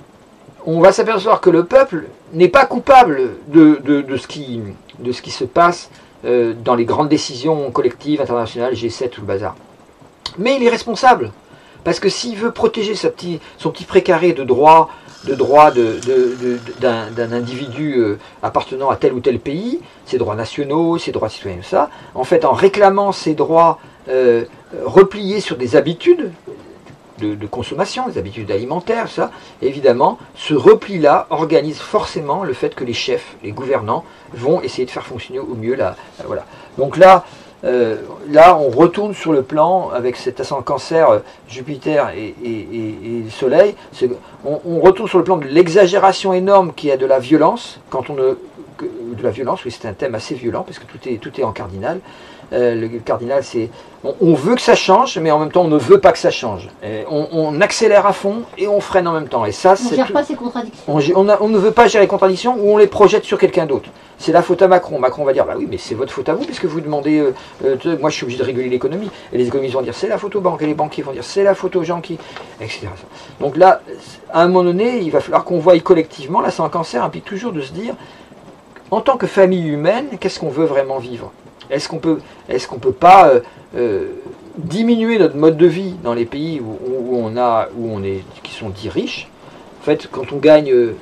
S1: on va s'apercevoir que le peuple n'est pas coupable de, de, de, ce qui, de ce qui se passe Euh, dans les grandes décisions collectives, internationales, G sept ou le bazar. Mais il est responsable, parce que s'il veut protéger sa petit, son petit précaré de droits de droit de, de, de, d'un, d'un individu euh, appartenant à tel ou tel pays, ses droits nationaux, ses droits citoyens, tout ça, en fait, en réclamant ces droits euh, repliés sur des habitudes de, de consommation, des habitudes alimentaires, ça, évidemment, ce repli-là organise forcément le fait que les chefs, les gouvernants, vont essayer de faire fonctionner au mieux la, la voilà. Donc là, euh, là, on retourne sur le plan avec cet ascendant cancer, euh, Jupiter et, et, et, et le Soleil. On, on retourne sur le plan de l'exagération énorme qui a de la violence. Quand on ne, que, de la violence, oui, c'est un thème assez violent parce que tout est, tout est en cardinal. Euh, le cardinal, c'est on, on veut que ça change, mais en même temps, on ne veut pas que ça change. Et on, on accélère à fond et on freine en même temps. Et ça,
S2: on ne gère pas ces contradictions.
S1: On, on, a, on ne veut pas gérer les contradictions ou on les projette sur quelqu'un d'autre. C'est la faute à Macron. Macron va dire, bah oui, mais c'est votre faute à vous, puisque vous demandez, euh, euh, moi je suis obligé de réguler l'économie. Et les économistes vont dire, c'est la faute aux banques. Et les banquiers vont dire, c'est la faute aux gens qui... et cetera. Donc là, à un moment donné, il va falloir qu'on voie collectivement, là c'est un cancer, implique toujours de se dire, en tant que famille humaine, qu'est-ce qu'on veut vraiment vivre? Est-ce qu'on peut, est-ce qu'on peut pas euh, euh, diminuer notre mode de vie dans les pays où, où on a, où on est, qui sont dits riches? En fait, quand on gagne euh,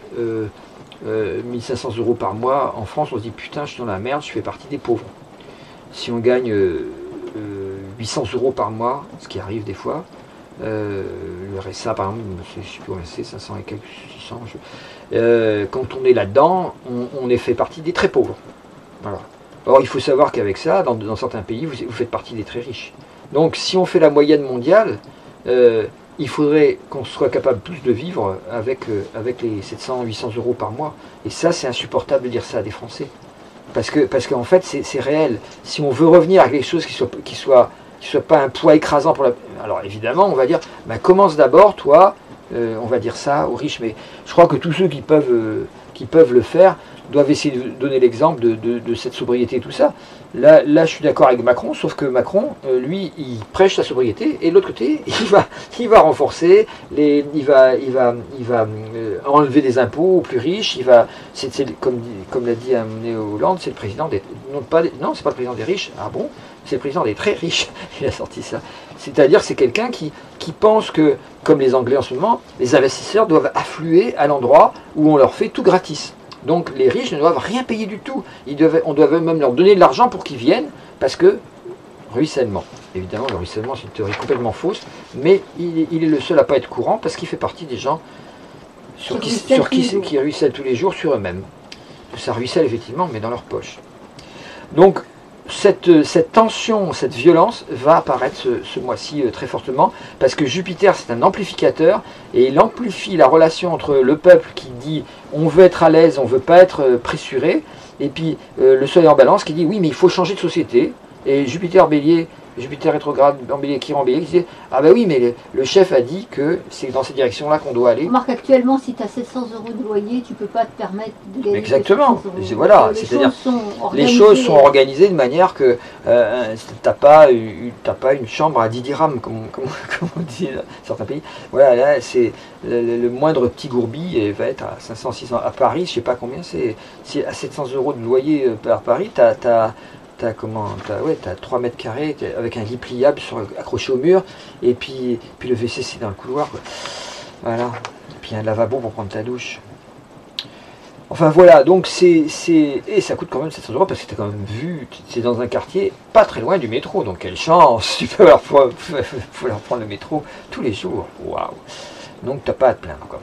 S1: euh, mille cinq cents euros par mois en France, on se dit putain, je suis dans la merde, je fais partie des pauvres. Si on gagne euh, euh, huit cents euros par mois, ce qui arrive des fois, euh, le R S A par exemple, je ne sais plus où c'est, cinq cents et quelques, six cents, je, euh, quand on est là-dedans, on, on est fait partie des très pauvres. Voilà. Or, il faut savoir qu'avec ça, dans, dans certains pays, vous, vous faites partie des très riches. Donc, si on fait la moyenne mondiale, euh, il faudrait qu'on soit capable plus de vivre avec, euh, avec les sept cents, huit cents euros par mois. Et ça, c'est insupportable de dire ça à des Français. Parce que, parce qu'en fait, c'est réel. Si on veut revenir à quelque chose qui soit, qui soit, qui soit pas un poids écrasant pour la... Alors, évidemment, on va dire, bah, commence d'abord, toi, euh, on va dire ça aux riches, mais je crois que tous ceux qui peuvent, euh, qui peuvent le faire doivent essayer de donner l'exemple de, de, de cette sobriété et tout ça. Là, là je suis d'accord avec Macron, sauf que Macron, euh, lui, il prêche sa sobriété, et de l'autre côté, il va, il va renforcer, les, il va, il va, il va euh, enlever des impôts aux plus riches, il va, c'est, c'est, comme, comme l'a dit Néo Hollande, c'est le président des... Non, pas des, non, c'est pas le président des riches, ah bon? C'est le président des très riches, il a sorti ça. C'est-à-dire c'est quelqu'un qui, qui pense que, comme les Anglais en ce moment, les investisseurs doivent affluer à l'endroit où on leur fait tout gratis. Donc les riches ne doivent rien payer du tout. Ils doivent, on doit même leur donner de l'argent pour qu'ils viennent, parce que ruissellement. Évidemment, le ruissellement, c'est une théorie complètement fausse, mais il, il est le seul à ne pas être courant, parce qu'il fait partie des gens sur qui, sur qui, qui ruissellent tous les jours sur eux-mêmes. Ça ruisselle effectivement, mais dans leur poche. Donc, cette, cette tension, cette violence va apparaître ce, ce mois-ci euh, très fortement, parce que Jupiter, c'est un amplificateur, et il amplifie la relation entre le peuple qui dit on veut être à l'aise, on ne veut pas être euh, pressuré, et puis euh, le soleil en balance qui dit oui, mais il faut changer de société, et Jupiter bélier, Jupiter rétrograde en bélier, qui rend bélier, qui dit ah ben oui, mais le, le chef a dit que c'est dans cette direction-là qu'on doit aller.
S2: Remarque, actuellement, si tu as sept cents euros de loyer, tu ne peux pas te permettre de gagner.
S1: Exactement. Voilà. C'est-à-dire les choses sont organisées de manière que euh, tu n'as pas, pas une chambre à dix dirhams, comme, comme, comme on dit dans certains pays. Voilà, là, c'est le, le moindre petit gourbi va être à cinq cents, six cents. À Paris, je ne sais pas combien c'est. Si à sept cents euros de loyer par Paris, tu as... T'as comment t'as, ouais, t'as trois mètres carrés avec un lit pliable sur, accroché au mur, et puis, puis le W C c'est dans le couloir, quoi. Voilà, et puis un lavabo pour prendre ta douche. Enfin voilà, donc c'est, c'est et ça coûte quand même sept cents euros, parce que t'as quand même vu, c'est dans un quartier pas très loin du métro, donc quelle chance, tu peux leur, faut, faut leur prendre le métro tous les jours, waouh. Donc t'as pas à te plaindre, quoi.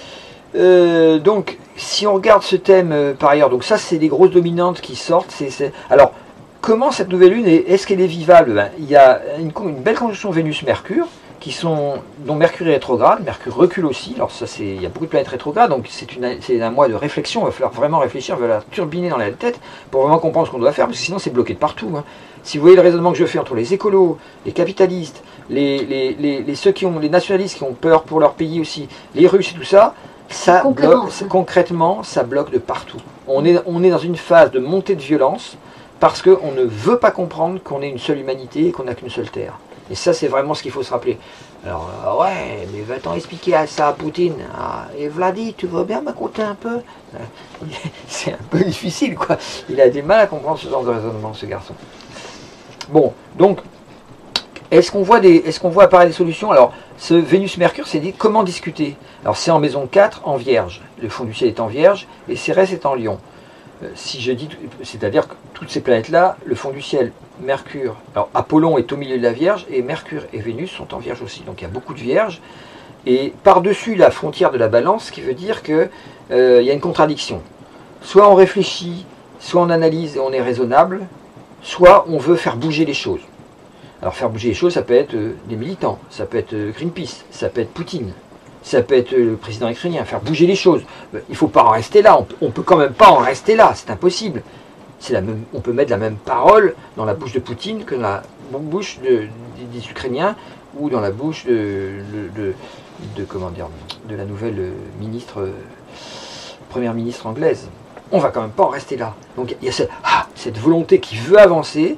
S1: Euh, donc si on regarde ce thème euh, par ailleurs, donc ça c'est des grosses dominantes qui sortent, c'est, c'est... alors comment cette nouvelle lune, est-ce qu'elle est vivable? Ben, il y a une, une belle conjonction Vénus-Mercure, qui sont, dont Mercure est rétrograde, Mercure recule aussi, alors ça c'est, il y a beaucoup de planètes rétrogrades, donc c'est, une, c'est un mois de réflexion, il va falloir vraiment réfléchir, il va falloir turbiner dans la tête, pour vraiment comprendre ce qu'on doit faire, parce que sinon c'est bloqué de partout. Hein. Si vous voyez le raisonnement que je fais entre les écolos, les capitalistes, les, les, les, les, ceux qui ont, les nationalistes qui ont peur pour leur pays aussi, les Russes et tout ça, ça bloque, concrètement, ça bloque de partout. On est, on est dans une phase de montée de violence, parce qu'on ne veut pas comprendre qu'on est une seule humanité et qu'on n'a qu'une seule terre. Et ça, c'est vraiment ce qu'il faut se rappeler. Alors, euh, ouais, mais va-t-on expliquer à ça à Poutine? Ah, et Vladi, tu veux bien m'écouter un peu? C'est un peu difficile, quoi. Il a du mal à comprendre ce genre de raisonnement, ce garçon. Bon, donc, est-ce qu'on voit, des, est-ce qu'on voit apparaître des solutions? Alors, ce Vénus-Mercure, c'est dit comment discuter. Alors, c'est en maison quatre, en Vierge. Le fond du ciel est en Vierge, et Cérès est en Lion. Si je dis, c'est-à-dire que toutes ces planètes-là, le fond du ciel, Mercure, alors Apollon est au milieu de la Vierge, et Mercure et Vénus sont en Vierge aussi. Donc il y a beaucoup de Vierges, et par-dessus la frontière de la Balance, ce qui veut dire qu'il euh, y a une contradiction. Soit on réfléchit, soit on analyse et on est raisonnable, soit on veut faire bouger les choses. Alors faire bouger les choses, ça peut être euh, des militants, ça peut être euh, Greenpeace, ça peut être Poutine. Ça peut être le président ukrainien, faire bouger les choses. Il ne faut pas en rester là, on ne peut quand même pas en rester là, c'est impossible. C'est la même, on peut mettre la même parole dans la bouche de Poutine que dans la bouche de, de, des Ukrainiens ou dans la bouche de, de, de, de, comment dire, de la nouvelle ministre, première ministre anglaise. On ne va quand même pas en rester là. Donc il y a cette, ah, cette volonté qui veut avancer,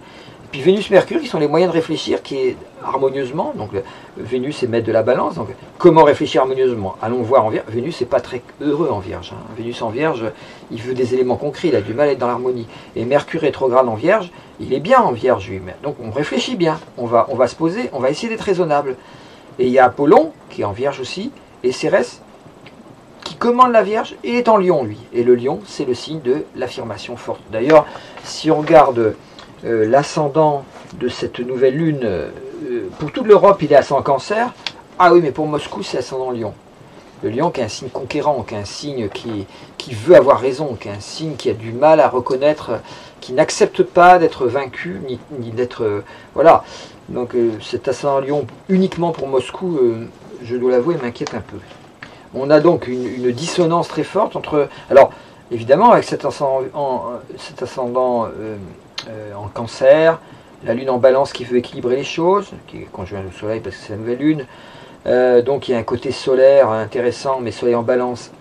S1: puis Vénus-Mercure, qui sont les moyens de réfléchir qui est harmonieusement. Donc le, Vénus est maître de la balance. Donc comment réfléchir harmonieusement? Allons voir en Vierge. Vénus n'est pas très heureux en Vierge. Hein. Vénus en Vierge, il veut des éléments concrets, il a du mal à être dans l'harmonie. Et Mercure rétrograde en Vierge, il est bien en Vierge lui. Donc on réfléchit bien, on va, on va se poser, on va essayer d'être raisonnable. Et il y a Apollon, qui est en Vierge aussi, et Cérès, qui commande la Vierge, et est en Lion lui. Et le Lion, c'est le signe de l'affirmation forte. D'ailleurs, si on regarde euh, l'ascendant de cette nouvelle lune, euh, pour toute l'Europe, il est ascendant Cancer. Ah oui, mais pour Moscou, c'est ascendant Lion. Le Lion qui est un signe conquérant, qui est un signe qui, qui veut avoir raison, qui est un signe qui a du mal à reconnaître, qui n'accepte pas d'être vaincu, ni, ni d'être... Euh, voilà. Donc euh, cet ascendant Lion uniquement pour Moscou, euh, je dois l'avouer, m'inquiète un peu. On a donc une, une dissonance très forte entre... Alors, évidemment, avec cet ascendant en, cet ascendant, euh, euh, en Cancer, la Lune en Balance qui veut équilibrer les choses, qui est conjointe au Soleil parce que c'est la nouvelle Lune, euh, donc il y a un côté solaire intéressant, mais Soleil en Balance,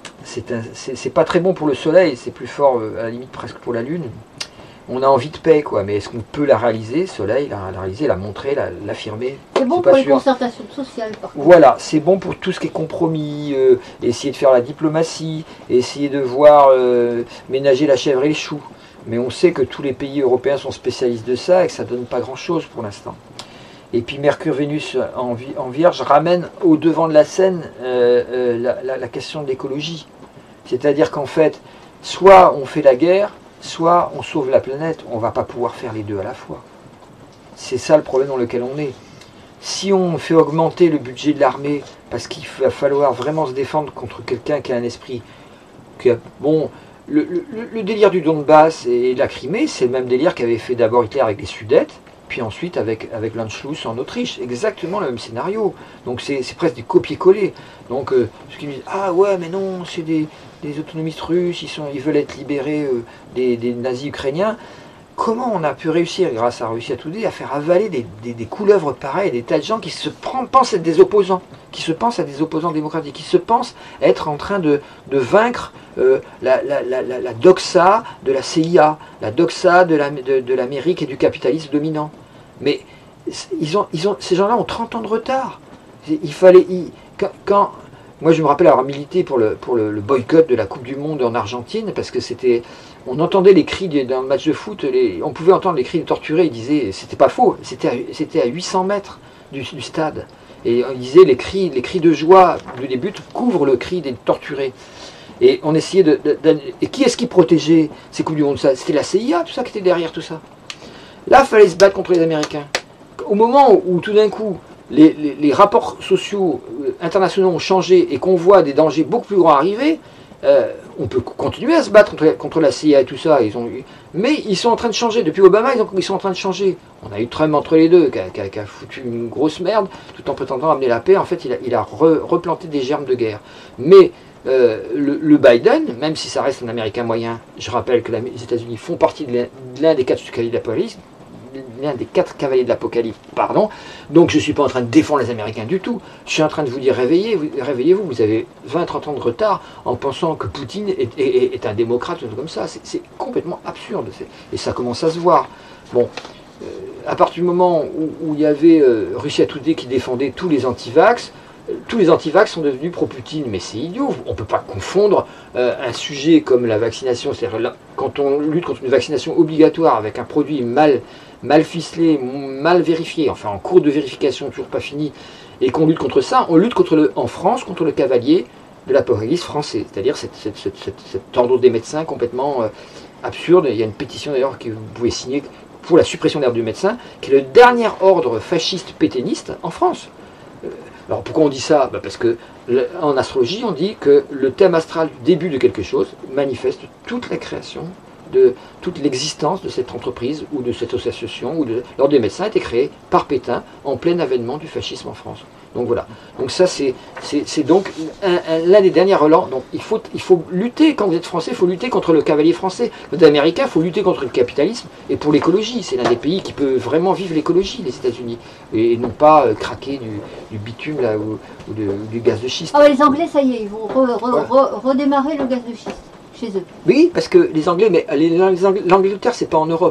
S1: c'est pas très bon pour le Soleil, c'est plus fort euh, à la limite presque pour la Lune. On a envie de paix, quoi, mais est-ce qu'on peut la réaliser, Soleil, la, la réaliser, la montrer, l'affirmer?
S2: C'est bon pour les concertations sociales, par contre.
S1: Voilà, c'est bon pour tout ce qui est compromis, euh, essayer de faire la diplomatie, essayer de voir euh, ménager la chèvre et le chou. Mais on sait que tous les pays européens sont spécialistes de ça et que ça ne donne pas grand-chose pour l'instant. Et puis Mercure-Vénus en, en Vierge ramène au devant de la scène euh, euh, la, la, la question de l'écologie. C'est-à-dire qu'en fait, soit on fait la guerre, soit on sauve la planète, on ne va pas pouvoir faire les deux à la fois. C'est ça le problème dans lequel on est. Si on fait augmenter le budget de l'armée, parce qu'il va falloir vraiment se défendre contre quelqu'un qui a un esprit... Qui a, bon, le, le, le délire du Donbass et de la Crimée, c'est le même délire qu'avait fait d'abord Hitler avec les Sudètes, puis ensuite avec, avec l'Anschluss en Autriche. Exactement le même scénario. Donc c'est presque du copier-coller. Donc euh, ceux qui me disent « Ah ouais, mais non, c'est des... des autonomistes russes, ils, sont, ils veulent être libérés euh, des, des nazis ukrainiens. » Comment on a pu réussir, grâce à Russia Today, à faire avaler des, des, des couleuvres pareilles, des tas de gens qui se prennent, pensent être des opposants, qui se pensent à des opposants démocratiques, qui se pensent être en train de, de vaincre euh, la, la, la, la, la doxa de la C I A, la doxa de l'Amérique de, de l'Amérique et du capitalisme dominant. Mais ils ont, ils ont, ces gens-là ont trente ans de retard. Il fallait... Il, quand, quand Moi, je me rappelle avoir milité pour le, pour le, le boycott de la Coupe du Monde en Argentine, parce que c'était... On entendait les cris des, dans le match de foot, les, on pouvait entendre les cris des torturés, ils disaient... C'était pas faux, c'était à huit cents mètres du, du stade. Et on disait les cris, les cris de joie du début couvrent le cri des torturés. Et on essayait de... de, de et qui est-ce qui protégeait ces Coupes du Monde? C'était la C I A, tout ça, qui était derrière tout ça. Là, il fallait se battre contre les Américains. Au moment où, où tout d'un coup... Les, les, les rapports sociaux internationaux ont changé et qu'on voit des dangers beaucoup plus grands arriver, euh, on peut continuer à se battre contre, contre la C I A et tout ça. Ils ont, mais ils sont en train de changer. Depuis Obama, ils, ont, ils sont en train de changer. On a eu Trump entre les deux, qui a, qui a, qui a foutu une grosse merde, tout en prétendant amener la paix. En fait, il a, il a re, replanté des germes de guerre. Mais euh, le, le Biden, même si ça reste un Américain moyen, je rappelle que la, les États-Unis font partie de l'un des quatre cavaliers de la police, l'un des quatre cavaliers de l'Apocalypse, pardon. Donc je ne suis pas en train de défendre les Américains du tout. Je suis en train de vous dire, réveillez-vous, réveillez-vous, vous avez vingt à trente ans de retard en pensant que Poutine est, est, est un démocrate, comme ça. C'est complètement absurde. Et ça commence à se voir. Bon, euh, à partir du moment où, où il y avait euh, Russia Today qui défendait tous les antivax, euh, tous les antivax sont devenus pro-Poutine. Mais c'est idiot. On ne peut pas confondre euh, un sujet comme la vaccination. C'est-à-dire quand on lutte contre une vaccination obligatoire avec un produit mal... mal ficelé, mal vérifié, enfin en cours de vérification, toujours pas fini, et qu'on lutte contre ça, on lutte contre le, en France contre le cavalier de l'Apocalypse français, c'est-à-dire cet, cet, cet, cet, cet ordre des médecins complètement euh, absurde. Il y a une pétition d'ailleurs que vous pouvez signer pour la suppression de l'ordre du médecin, qui est le dernier ordre fasciste pétainiste en France. Euh, alors pourquoi on dit ça? Bah parce que le, en astrologie, on dit que le thème astral du début de quelque chose manifeste toute la création, de toute l'existence de cette entreprise ou de cette association ou de l'ordre des médecins a été créé par Pétain en plein avènement du fascisme en France. Donc voilà. Donc ça c'est c'est donc l'un des derniers relents. Donc il faut il faut lutter, quand vous êtes français, il faut lutter contre le cavalier français. Quand vous êtes américain, il faut lutter contre le capitalisme et pour l'écologie. C'est l'un des pays qui peut vraiment vivre l'écologie, les États-Unis, et, et non pas euh, craquer du, du bitume là ou, ou, de, ou du gaz de schiste.
S2: Ah ouais, les Anglais, ça y est, ils vont re, re, voilà. re, redémarrer le gaz de schiste. Chez eux.
S1: Oui, parce que les Anglais, mais l'Angleterre, c'est pas en Europe.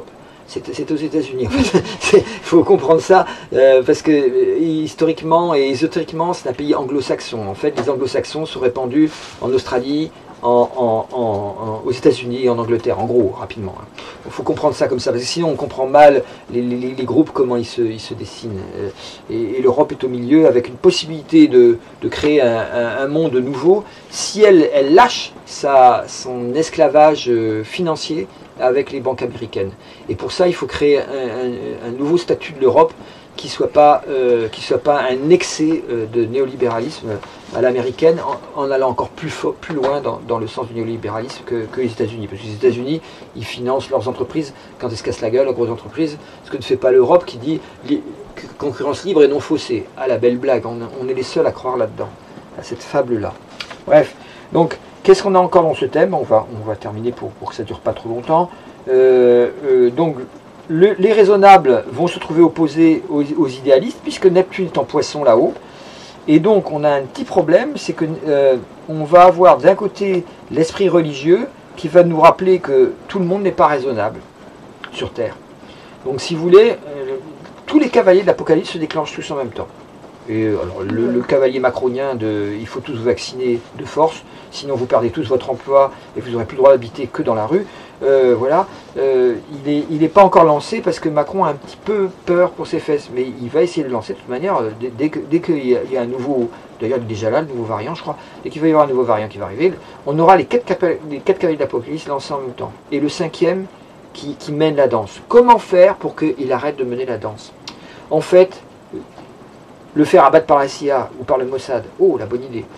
S1: c'est aux États-Unis. En fait. Il faut comprendre ça, euh, parce que euh, historiquement et ésotériquement, c'est un pays anglo-saxon. En fait, les anglo-saxons sont répandus en Australie, en, en, en, en, aux États-Unis et en Angleterre, en gros, rapidement. Il faut comprendre ça comme ça, parce que sinon on comprend mal les, les, les groupes, comment ils se, ils se dessinent. Et, et l'Europe est au milieu, avec une possibilité de, de créer un, un, un monde nouveau, si elle, elle lâche sa, son esclavage financier avec les banques américaines. Et pour ça, il faut créer un, un, un nouveau statut de l'Europe qui ne soit pas, euh, qui soit pas un excès euh, de néolibéralisme à l'américaine, en, en allant encore plus, fort, plus loin dans, dans le sens du néolibéralisme que, que les États-Unis. Parce que les États-Unis, ils financent leurs entreprises quand elles se cassent la gueule, leurs grosses entreprises, ce que ne fait pas l'Europe qui dit li, concurrence libre et non faussée. Ah, la belle blague, on, on est les seuls à croire là-dedans, à cette fable-là. Bref, donc, qu'est-ce qu'on a encore dans ce thème? On va, on va terminer pour, pour que ça ne dure pas trop longtemps. Euh, euh, donc, Le, les raisonnables vont se trouver opposés aux, aux idéalistes, puisque Neptune est en poisson là-haut. Et donc on a un petit problème, c'est que euh, on va avoir d'un côté l'esprit religieux qui va nous rappeler que tout le monde n'est pas raisonnable sur Terre. Donc si vous voulez, euh, tous les cavaliers de l'Apocalypse se déclenchent tous en même temps. Et alors, le, le cavalier macronien de « il faut tous vous vacciner de force, sinon vous perdez tous votre emploi et vous n'aurez plus le droit d'habiter que dans la rue euh, », voilà, euh, il n'est il est pas encore lancé parce que Macron a un petit peu peur pour ses fesses, mais il va essayer de le lancer de toute manière, dès, dès qu'il dès qu'il y, y a un nouveau, d'ailleurs déjà là, le nouveau variant je crois, dès qu'il va y avoir un nouveau variant qui va arriver, on aura les quatre, les quatre cavaliers de l'Apocalypse lancés en même temps, et le cinquième qui, qui mène la danse. Comment faire pour qu'il arrête de mener la danse? En fait, le faire abattre par la C I A ou par le Mossad, oh la bonne idée.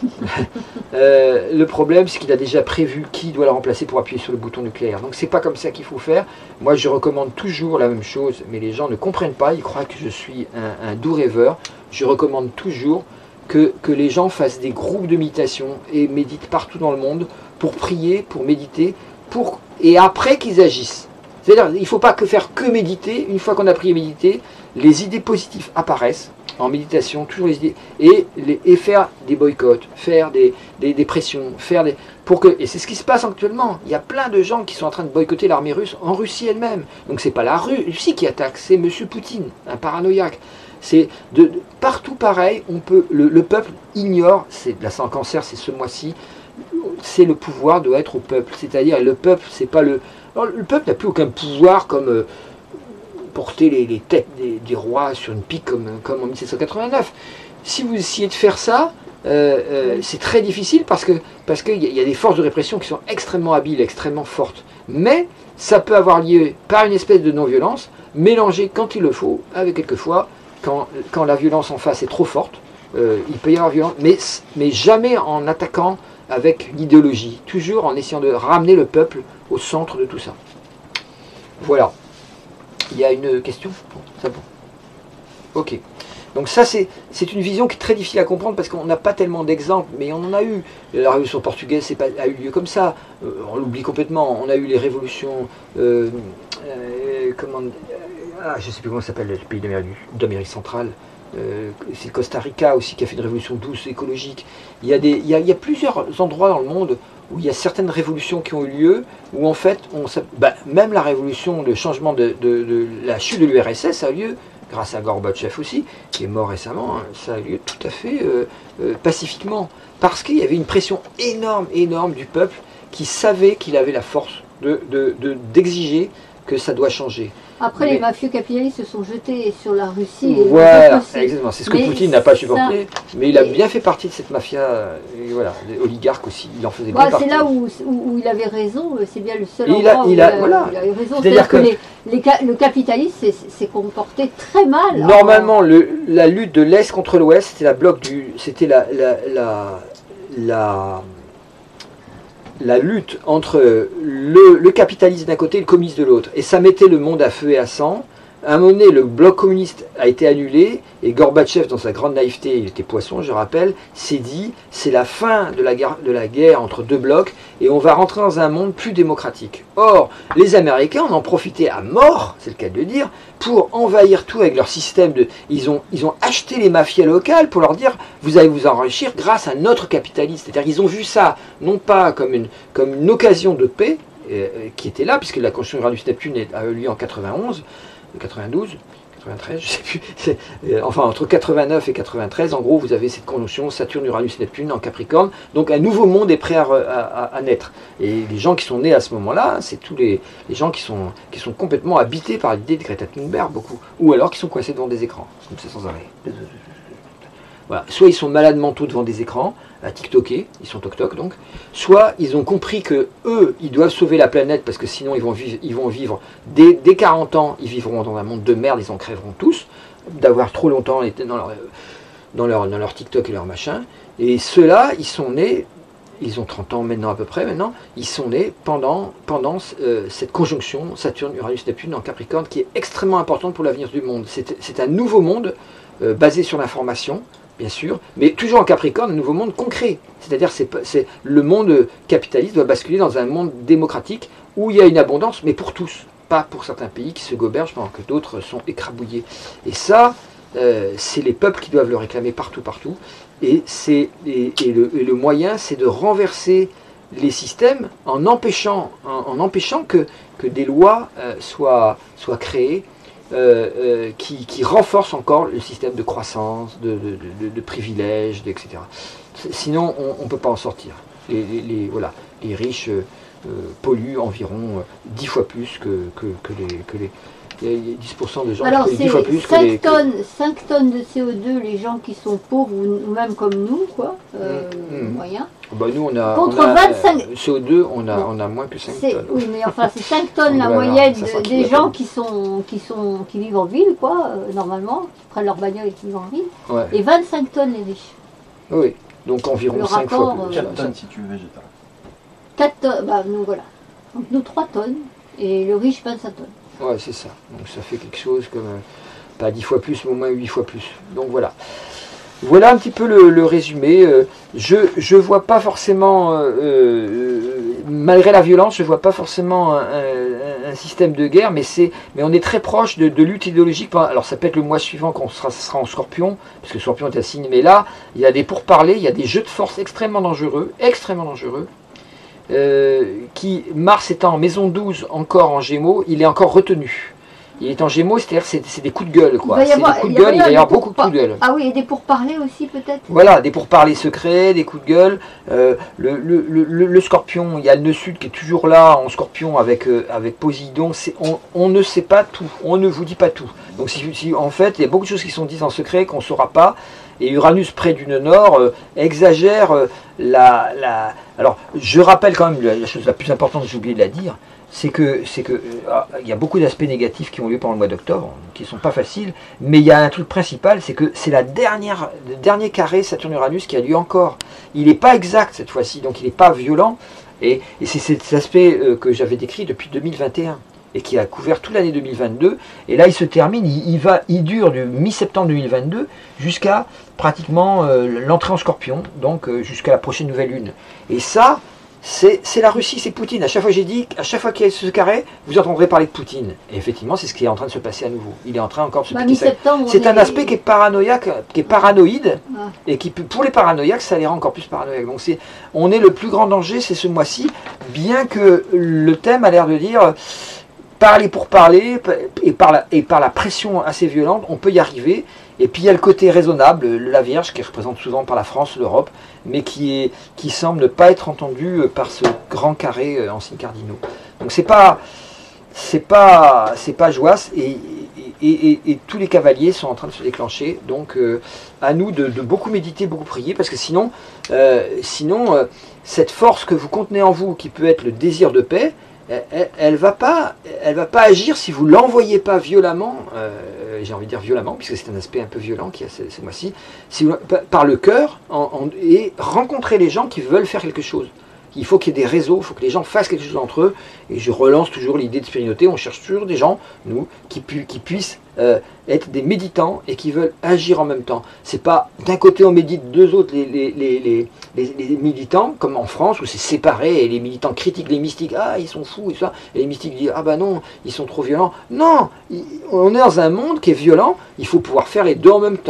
S1: euh, le problème c'est qu'il a déjà prévu qui doit la remplacer pour appuyer sur le bouton nucléaire. Donc c'est pas comme ça qu'il faut faire. Moi je recommande toujours la même chose, mais les gens ne comprennent pas, ils croient que je suis un, un doux rêveur. Je recommande toujours que, que les gens fassent des groupes de méditation et méditent partout dans le monde pour prier, pour méditer, pour, et après qu'ils agissent. C'est-à-dire il ne faut pas que faire que méditer. Une fois qu'on a prié et médité, les idées positives apparaissent en méditation, toujours les idées, et, les, et faire des boycotts, faire des, des, des pressions, faire des... pour que, et c'est ce qui se passe actuellement, il y a plein de gens qui sont en train de boycotter l'armée russe en Russie elle-même. Donc c'est pas la Russie qui attaque, c'est M. Poutine, un paranoïaque. C'est de, de, partout pareil, on peut, le, le peuple ignore, c'est là c'est en cancer, c'est ce mois-ci, c'est le pouvoir doit être au peuple, c'est-à-dire le peuple, c'est pas le... Alors, le peuple n'a plus aucun pouvoir comme... Euh, porter les, les têtes des, des rois sur une pique comme, comme en mille sept cent quatre-vingt-neuf. Si vous essayez de faire ça, euh, euh, c'est très difficile parce que parce qu'il y, y a des forces de répression qui sont extrêmement habiles, extrêmement fortes. Mais ça peut avoir lieu par une espèce de non-violence, mélangée quand il le faut, avec quelquefois, quand, quand la violence en face est trop forte, euh, il peut y avoir violence, mais, mais jamais en attaquant avec l'idéologie, toujours en essayant de ramener le peuple au centre de tout ça. Voilà. Il y a une question? Ça bon. Ok. Donc ça, c'est une vision qui est très difficile à comprendre parce qu'on n'a pas tellement d'exemples, mais on en a eu. La révolution portugaise pas, a eu lieu comme ça. Euh, on l'oublie complètement. On a eu les révolutions... Euh, euh, comment, ah, je ne sais plus comment ça s'appelle, le pays d'Amérique centrale. Euh, c'est Costa Rica aussi qui a fait une révolution douce, écologique. Il y a, des, il y a, il y a plusieurs endroits dans le monde où il y a certaines révolutions qui ont eu lieu, où en fait, on, bah, même la révolution, le changement de, de, de la chute de l'U R S S a eu lieu, grâce à Gorbatchev aussi, qui est mort récemment, hein, ça a eu lieu tout à fait euh, euh, pacifiquement, parce qu'il y avait une pression énorme, énorme du peuple qui savait qu'il avait la force de, de, de, d'exiger que ça doit changer.
S2: Après, mais, les mafieux capitalistes se sont jetés sur la Russie. Et
S1: voilà, exactement. C'est ce que mais Poutine n'a pas supporté, ça, mais il a bien fait partie de cette mafia, et voilà, les oligarques aussi, il en faisait bah, bien partie.
S2: C'est là où, où, où il avait raison, c'est bien le seul
S1: et
S2: endroit
S1: il a, il
S2: où
S1: a,
S2: il a,
S1: voilà.
S2: il a eu raison. C'est-à-dire que, que les, les, le capitalisme s'est comporté très mal.
S1: Normalement, le, la lutte de l'Est contre l'Ouest, c'était la bloc du, c'était la, la, la, la la lutte entre le, le capitalisme d'un côté et le communisme de l'autre. Et ça mettait le monde à feu et à sang. À un moment donné, le bloc communiste a été annulé et Gorbatchev, dans sa grande naïveté, il était poisson, je rappelle, s'est dit c'est la fin de la, guerre, de la guerre entre deux blocs et on va rentrer dans un monde plus démocratique. Or, les Américains en ont profité à mort, c'est le cas de le dire, pour envahir tout avec leur système de... Ils ont, ils ont acheté les mafias locales pour leur dire vous allez vous enrichir grâce à notre capitalisme. C'est-à-dire qu'ils ont vu ça, non pas comme une, comme une occasion de paix, euh, qui était là, puisque la conjonction Uranus-Neptune a eu lieu en quatre-vingt-onze, quatre-vingt-douze, quatre-vingt-treize, je sais plus, euh, enfin entre quatre-vingt-neuf et quatre-vingt-treize, en gros vous avez cette conjonction Saturne-Uranus-Neptune en Capricorne, donc un nouveau monde est prêt à, à, à naître. Et les gens qui sont nés à ce moment-là, c'est tous les, les gens qui sont, qui sont complètement habités par l'idée de Greta Thunberg, beaucoup, ou alors qui sont coincés devant des écrans, comme ça sans arrêt. Voilà. Soit ils sont malades mentaux devant des écrans, à TikToker, ils sont toc-toc donc, soit ils ont compris que eux, ils doivent sauver la planète parce que sinon ils vont vivre, ils vont vivre dès, dès quarante ans, ils vivront dans un monde de merde, ils en crèveront tous, d'avoir trop longtemps été dans leur, dans leur, dans leur TikTok et leur machin. Et ceux-là, ils sont nés, ils ont trente ans maintenant à peu près maintenant, ils sont nés pendant, pendant euh, cette conjonction Saturne-Uranus-Neptune en Capricorne qui est extrêmement importante pour l'avenir du monde. C'est un nouveau monde euh, basé sur l'information, bien sûr, mais toujours en Capricorne, un nouveau monde concret. C'est-à-dire c'est le monde capitaliste doit basculer dans un monde démocratique où il y a une abondance, mais pour tous, pas pour certains pays qui se gobergent pendant que d'autres sont écrabouillés. Et ça, euh, c'est les peuples qui doivent le réclamer partout, partout. Et, et, et, le, et le moyen, c'est de renverser les systèmes en empêchant, en, en empêchant que, que des lois euh, soient, soient créées Euh, euh, qui, qui renforce encore le système de croissance, de, de, de, de privilèges, et cetera. Sinon, on ne peut pas en sortir. Les, les, les, voilà, les riches euh, polluent environ dix fois plus que, que, que les... Que les il y a dix pour cent de gens
S2: Alors,
S1: qui dix fois plus
S2: cinq
S1: que les...
S2: tonnes, cinq tonnes de C O deux, les gens qui sont pauvres, ou même comme nous, quoi, euh, mmh. moyen.
S1: Bah nous, on a,
S2: Contre
S1: on a
S2: vingt-cinq...
S1: euh, C O deux, on a, on a moins que cinq tonnes.
S2: Oui, mais enfin, c'est cinq tonnes la moyenne de, des gens qui, sont, qui, sont, qui vivent en ville, quoi, euh, normalement, qui prennent leur bagnole et qui vivent en ville, ouais. Et vingt-cinq tonnes les riches.
S1: Oui, donc environ
S2: le
S1: cinq
S2: rapport,
S1: fois plus.
S2: Euh,
S3: quatre tonnes si tu veux végétal.
S2: quatre tonnes, bah nous voilà. Donc nous trois tonnes, et le riche vingt-cinq tonnes.
S1: Ouais, c'est ça. Donc ça fait quelque chose comme, euh, pas dix fois plus, mais au moins huit fois plus. Donc voilà. Voilà un petit peu le, le résumé. Euh, je ne vois pas forcément, euh, euh, malgré la violence, je ne vois pas forcément un, un, un système de guerre, mais, mais on est très proche de, de lutte idéologique. Alors ça peut être le mois suivant qu'on sera, sera en Scorpion, parce que Scorpion est un signe, mais là, il y a des pourparlers, il y a des jeux de force extrêmement dangereux, extrêmement dangereux. Euh, qui, Mars étant en maison douze, encore en Gémeaux, il est encore retenu. Il est en Gémeaux, c'est-à-dire c'est des coups de gueule, quoi. C'est des coups de gueule, il va y avoir beaucoup de coups de gueule.
S2: Ah oui, et des pourparlers aussi, peut-être.
S1: Voilà, des pourparlers secrets, des coups de gueule. Euh, le, le, le, le Scorpion, il y a le nœud sud qui est toujours là, en Scorpion, avec, euh, avec Poséidon. On, on ne sait pas tout, on ne vous dit pas tout. Donc si, si en fait, il y a beaucoup de choses qui sont dites en secret, qu'on ne saura pas. Et Uranus, près du nœud nord, euh, exagère euh, la, la... Alors, je rappelle quand même la, la chose la plus importante, j'ai oublié de la dire, c'est que c'est que euh, il y a beaucoup d'aspects négatifs qui ont lieu pendant le mois d'octobre, qui ne sont pas faciles, mais il y a un truc principal, c'est que c'est la dernière, le dernier carré Saturne-Uranus qui a lieu encore. Il n'est pas exact cette fois-ci, donc il n'est pas violent, et, et c'est cet aspect euh, que j'avais décrit depuis deux mille vingt et un. Et qui a couvert toute l'année deux mille vingt-deux, et là il se termine, il, il, va, il dure du mi-septembre deux mille vingt-deux jusqu'à pratiquement euh, l'entrée en Scorpion, donc euh, jusqu'à la prochaine nouvelle lune. Et ça, c'est la Russie, c'est Poutine. À chaque fois j'ai dit, à chaque fois qu'il y a ce carré, vous entendrez parler de Poutine. Et effectivement, c'est ce qui est en train de se passer à nouveau. Il est en train encore de se
S2: bah,
S1: piquer. C'est un aspect qui est paranoïaque, qui est paranoïde, ah. et qui pour les paranoïaques, ça les rend encore plus paranoïaques. Donc c'est, on est le plus grand danger, c'est ce mois-ci, bien que le thème a l'air de dire... Parler pour parler, et par, la, et par la pression assez violente, on peut y arriver. Et puis il y a le côté raisonnable, la Vierge, qui représente souvent par la France, l'Europe, mais qui, est, qui semble ne pas être entendu par ce grand carré en signes cardinaux. Donc c'est pas, c'est pas, c'est pas joyeux, et, et, et, et tous les cavaliers sont en train de se déclencher. Donc euh, à nous de, de beaucoup méditer, beaucoup prier, parce que sinon, euh, sinon euh, cette force que vous contenez en vous, qui peut être le désir de paix, elle ne va pas, elle va pas agir si vous ne l'envoyez pas violemment, euh, j'ai envie de dire violemment, puisque c'est un aspect un peu violent qu'il y a ce, ce mois-ci, si par le cœur, en, en, et rencontrer les gens qui veulent faire quelque chose. Il faut qu'il y ait des réseaux, il faut que les gens fassent quelque chose entre eux, et je relance toujours l'idée de spiritualité, on cherche toujours des gens, nous, qui, pu, qui puissent euh, être des méditants et qui veulent agir en même temps. C'est pas d'un côté on médite, deux autres les, les, les, les, les, les militants, comme en France, où c'est séparé, et les militants critiquent les mystiques, ah ils sont fous, et ça, et les mystiques disent, ah bah non, ils sont trop violents. Non, on est dans un monde qui est violent, il faut pouvoir faire les deux en même temps.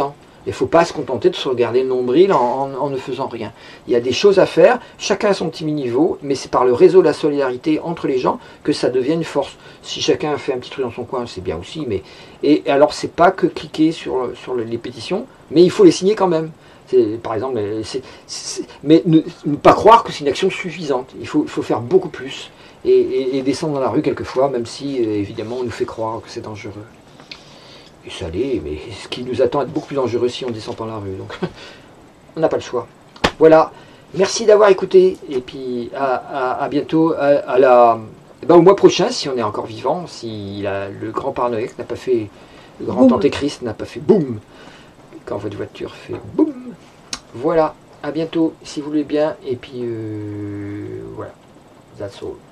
S1: Il ne faut pas se contenter de se regarder le nombril en, en, en ne faisant rien. Il y a des choses à faire, chacun à son petit niveau, mais c'est par le réseau de la solidarité entre les gens que ça devient une force. Si chacun fait un petit truc dans son coin, c'est bien aussi, mais... Et alors, c'est pas que cliquer sur, sur les pétitions, mais il faut les signer quand même. Par exemple, c'est, c'est, mais ne, ne pas croire que c'est une action suffisante. Il faut, il faut faire beaucoup plus et, et, et descendre dans la rue quelquefois, même si, évidemment, on nous fait croire que c'est dangereux. Et ça l'est, mais ce qui nous attend est beaucoup plus dangereux si on descend dans la rue. Donc, on n'a pas le choix. Voilà. Merci d'avoir écouté. Et puis, à, à, à bientôt. À, à la, ben, au mois prochain, si on est encore vivant, si la, le grand Paranoïaque n'a pas fait, le grand Antéchrist n'a pas fait boum, quand votre voiture fait boum. Voilà. À bientôt, si vous voulez bien. Et puis, euh, voilà. That's all.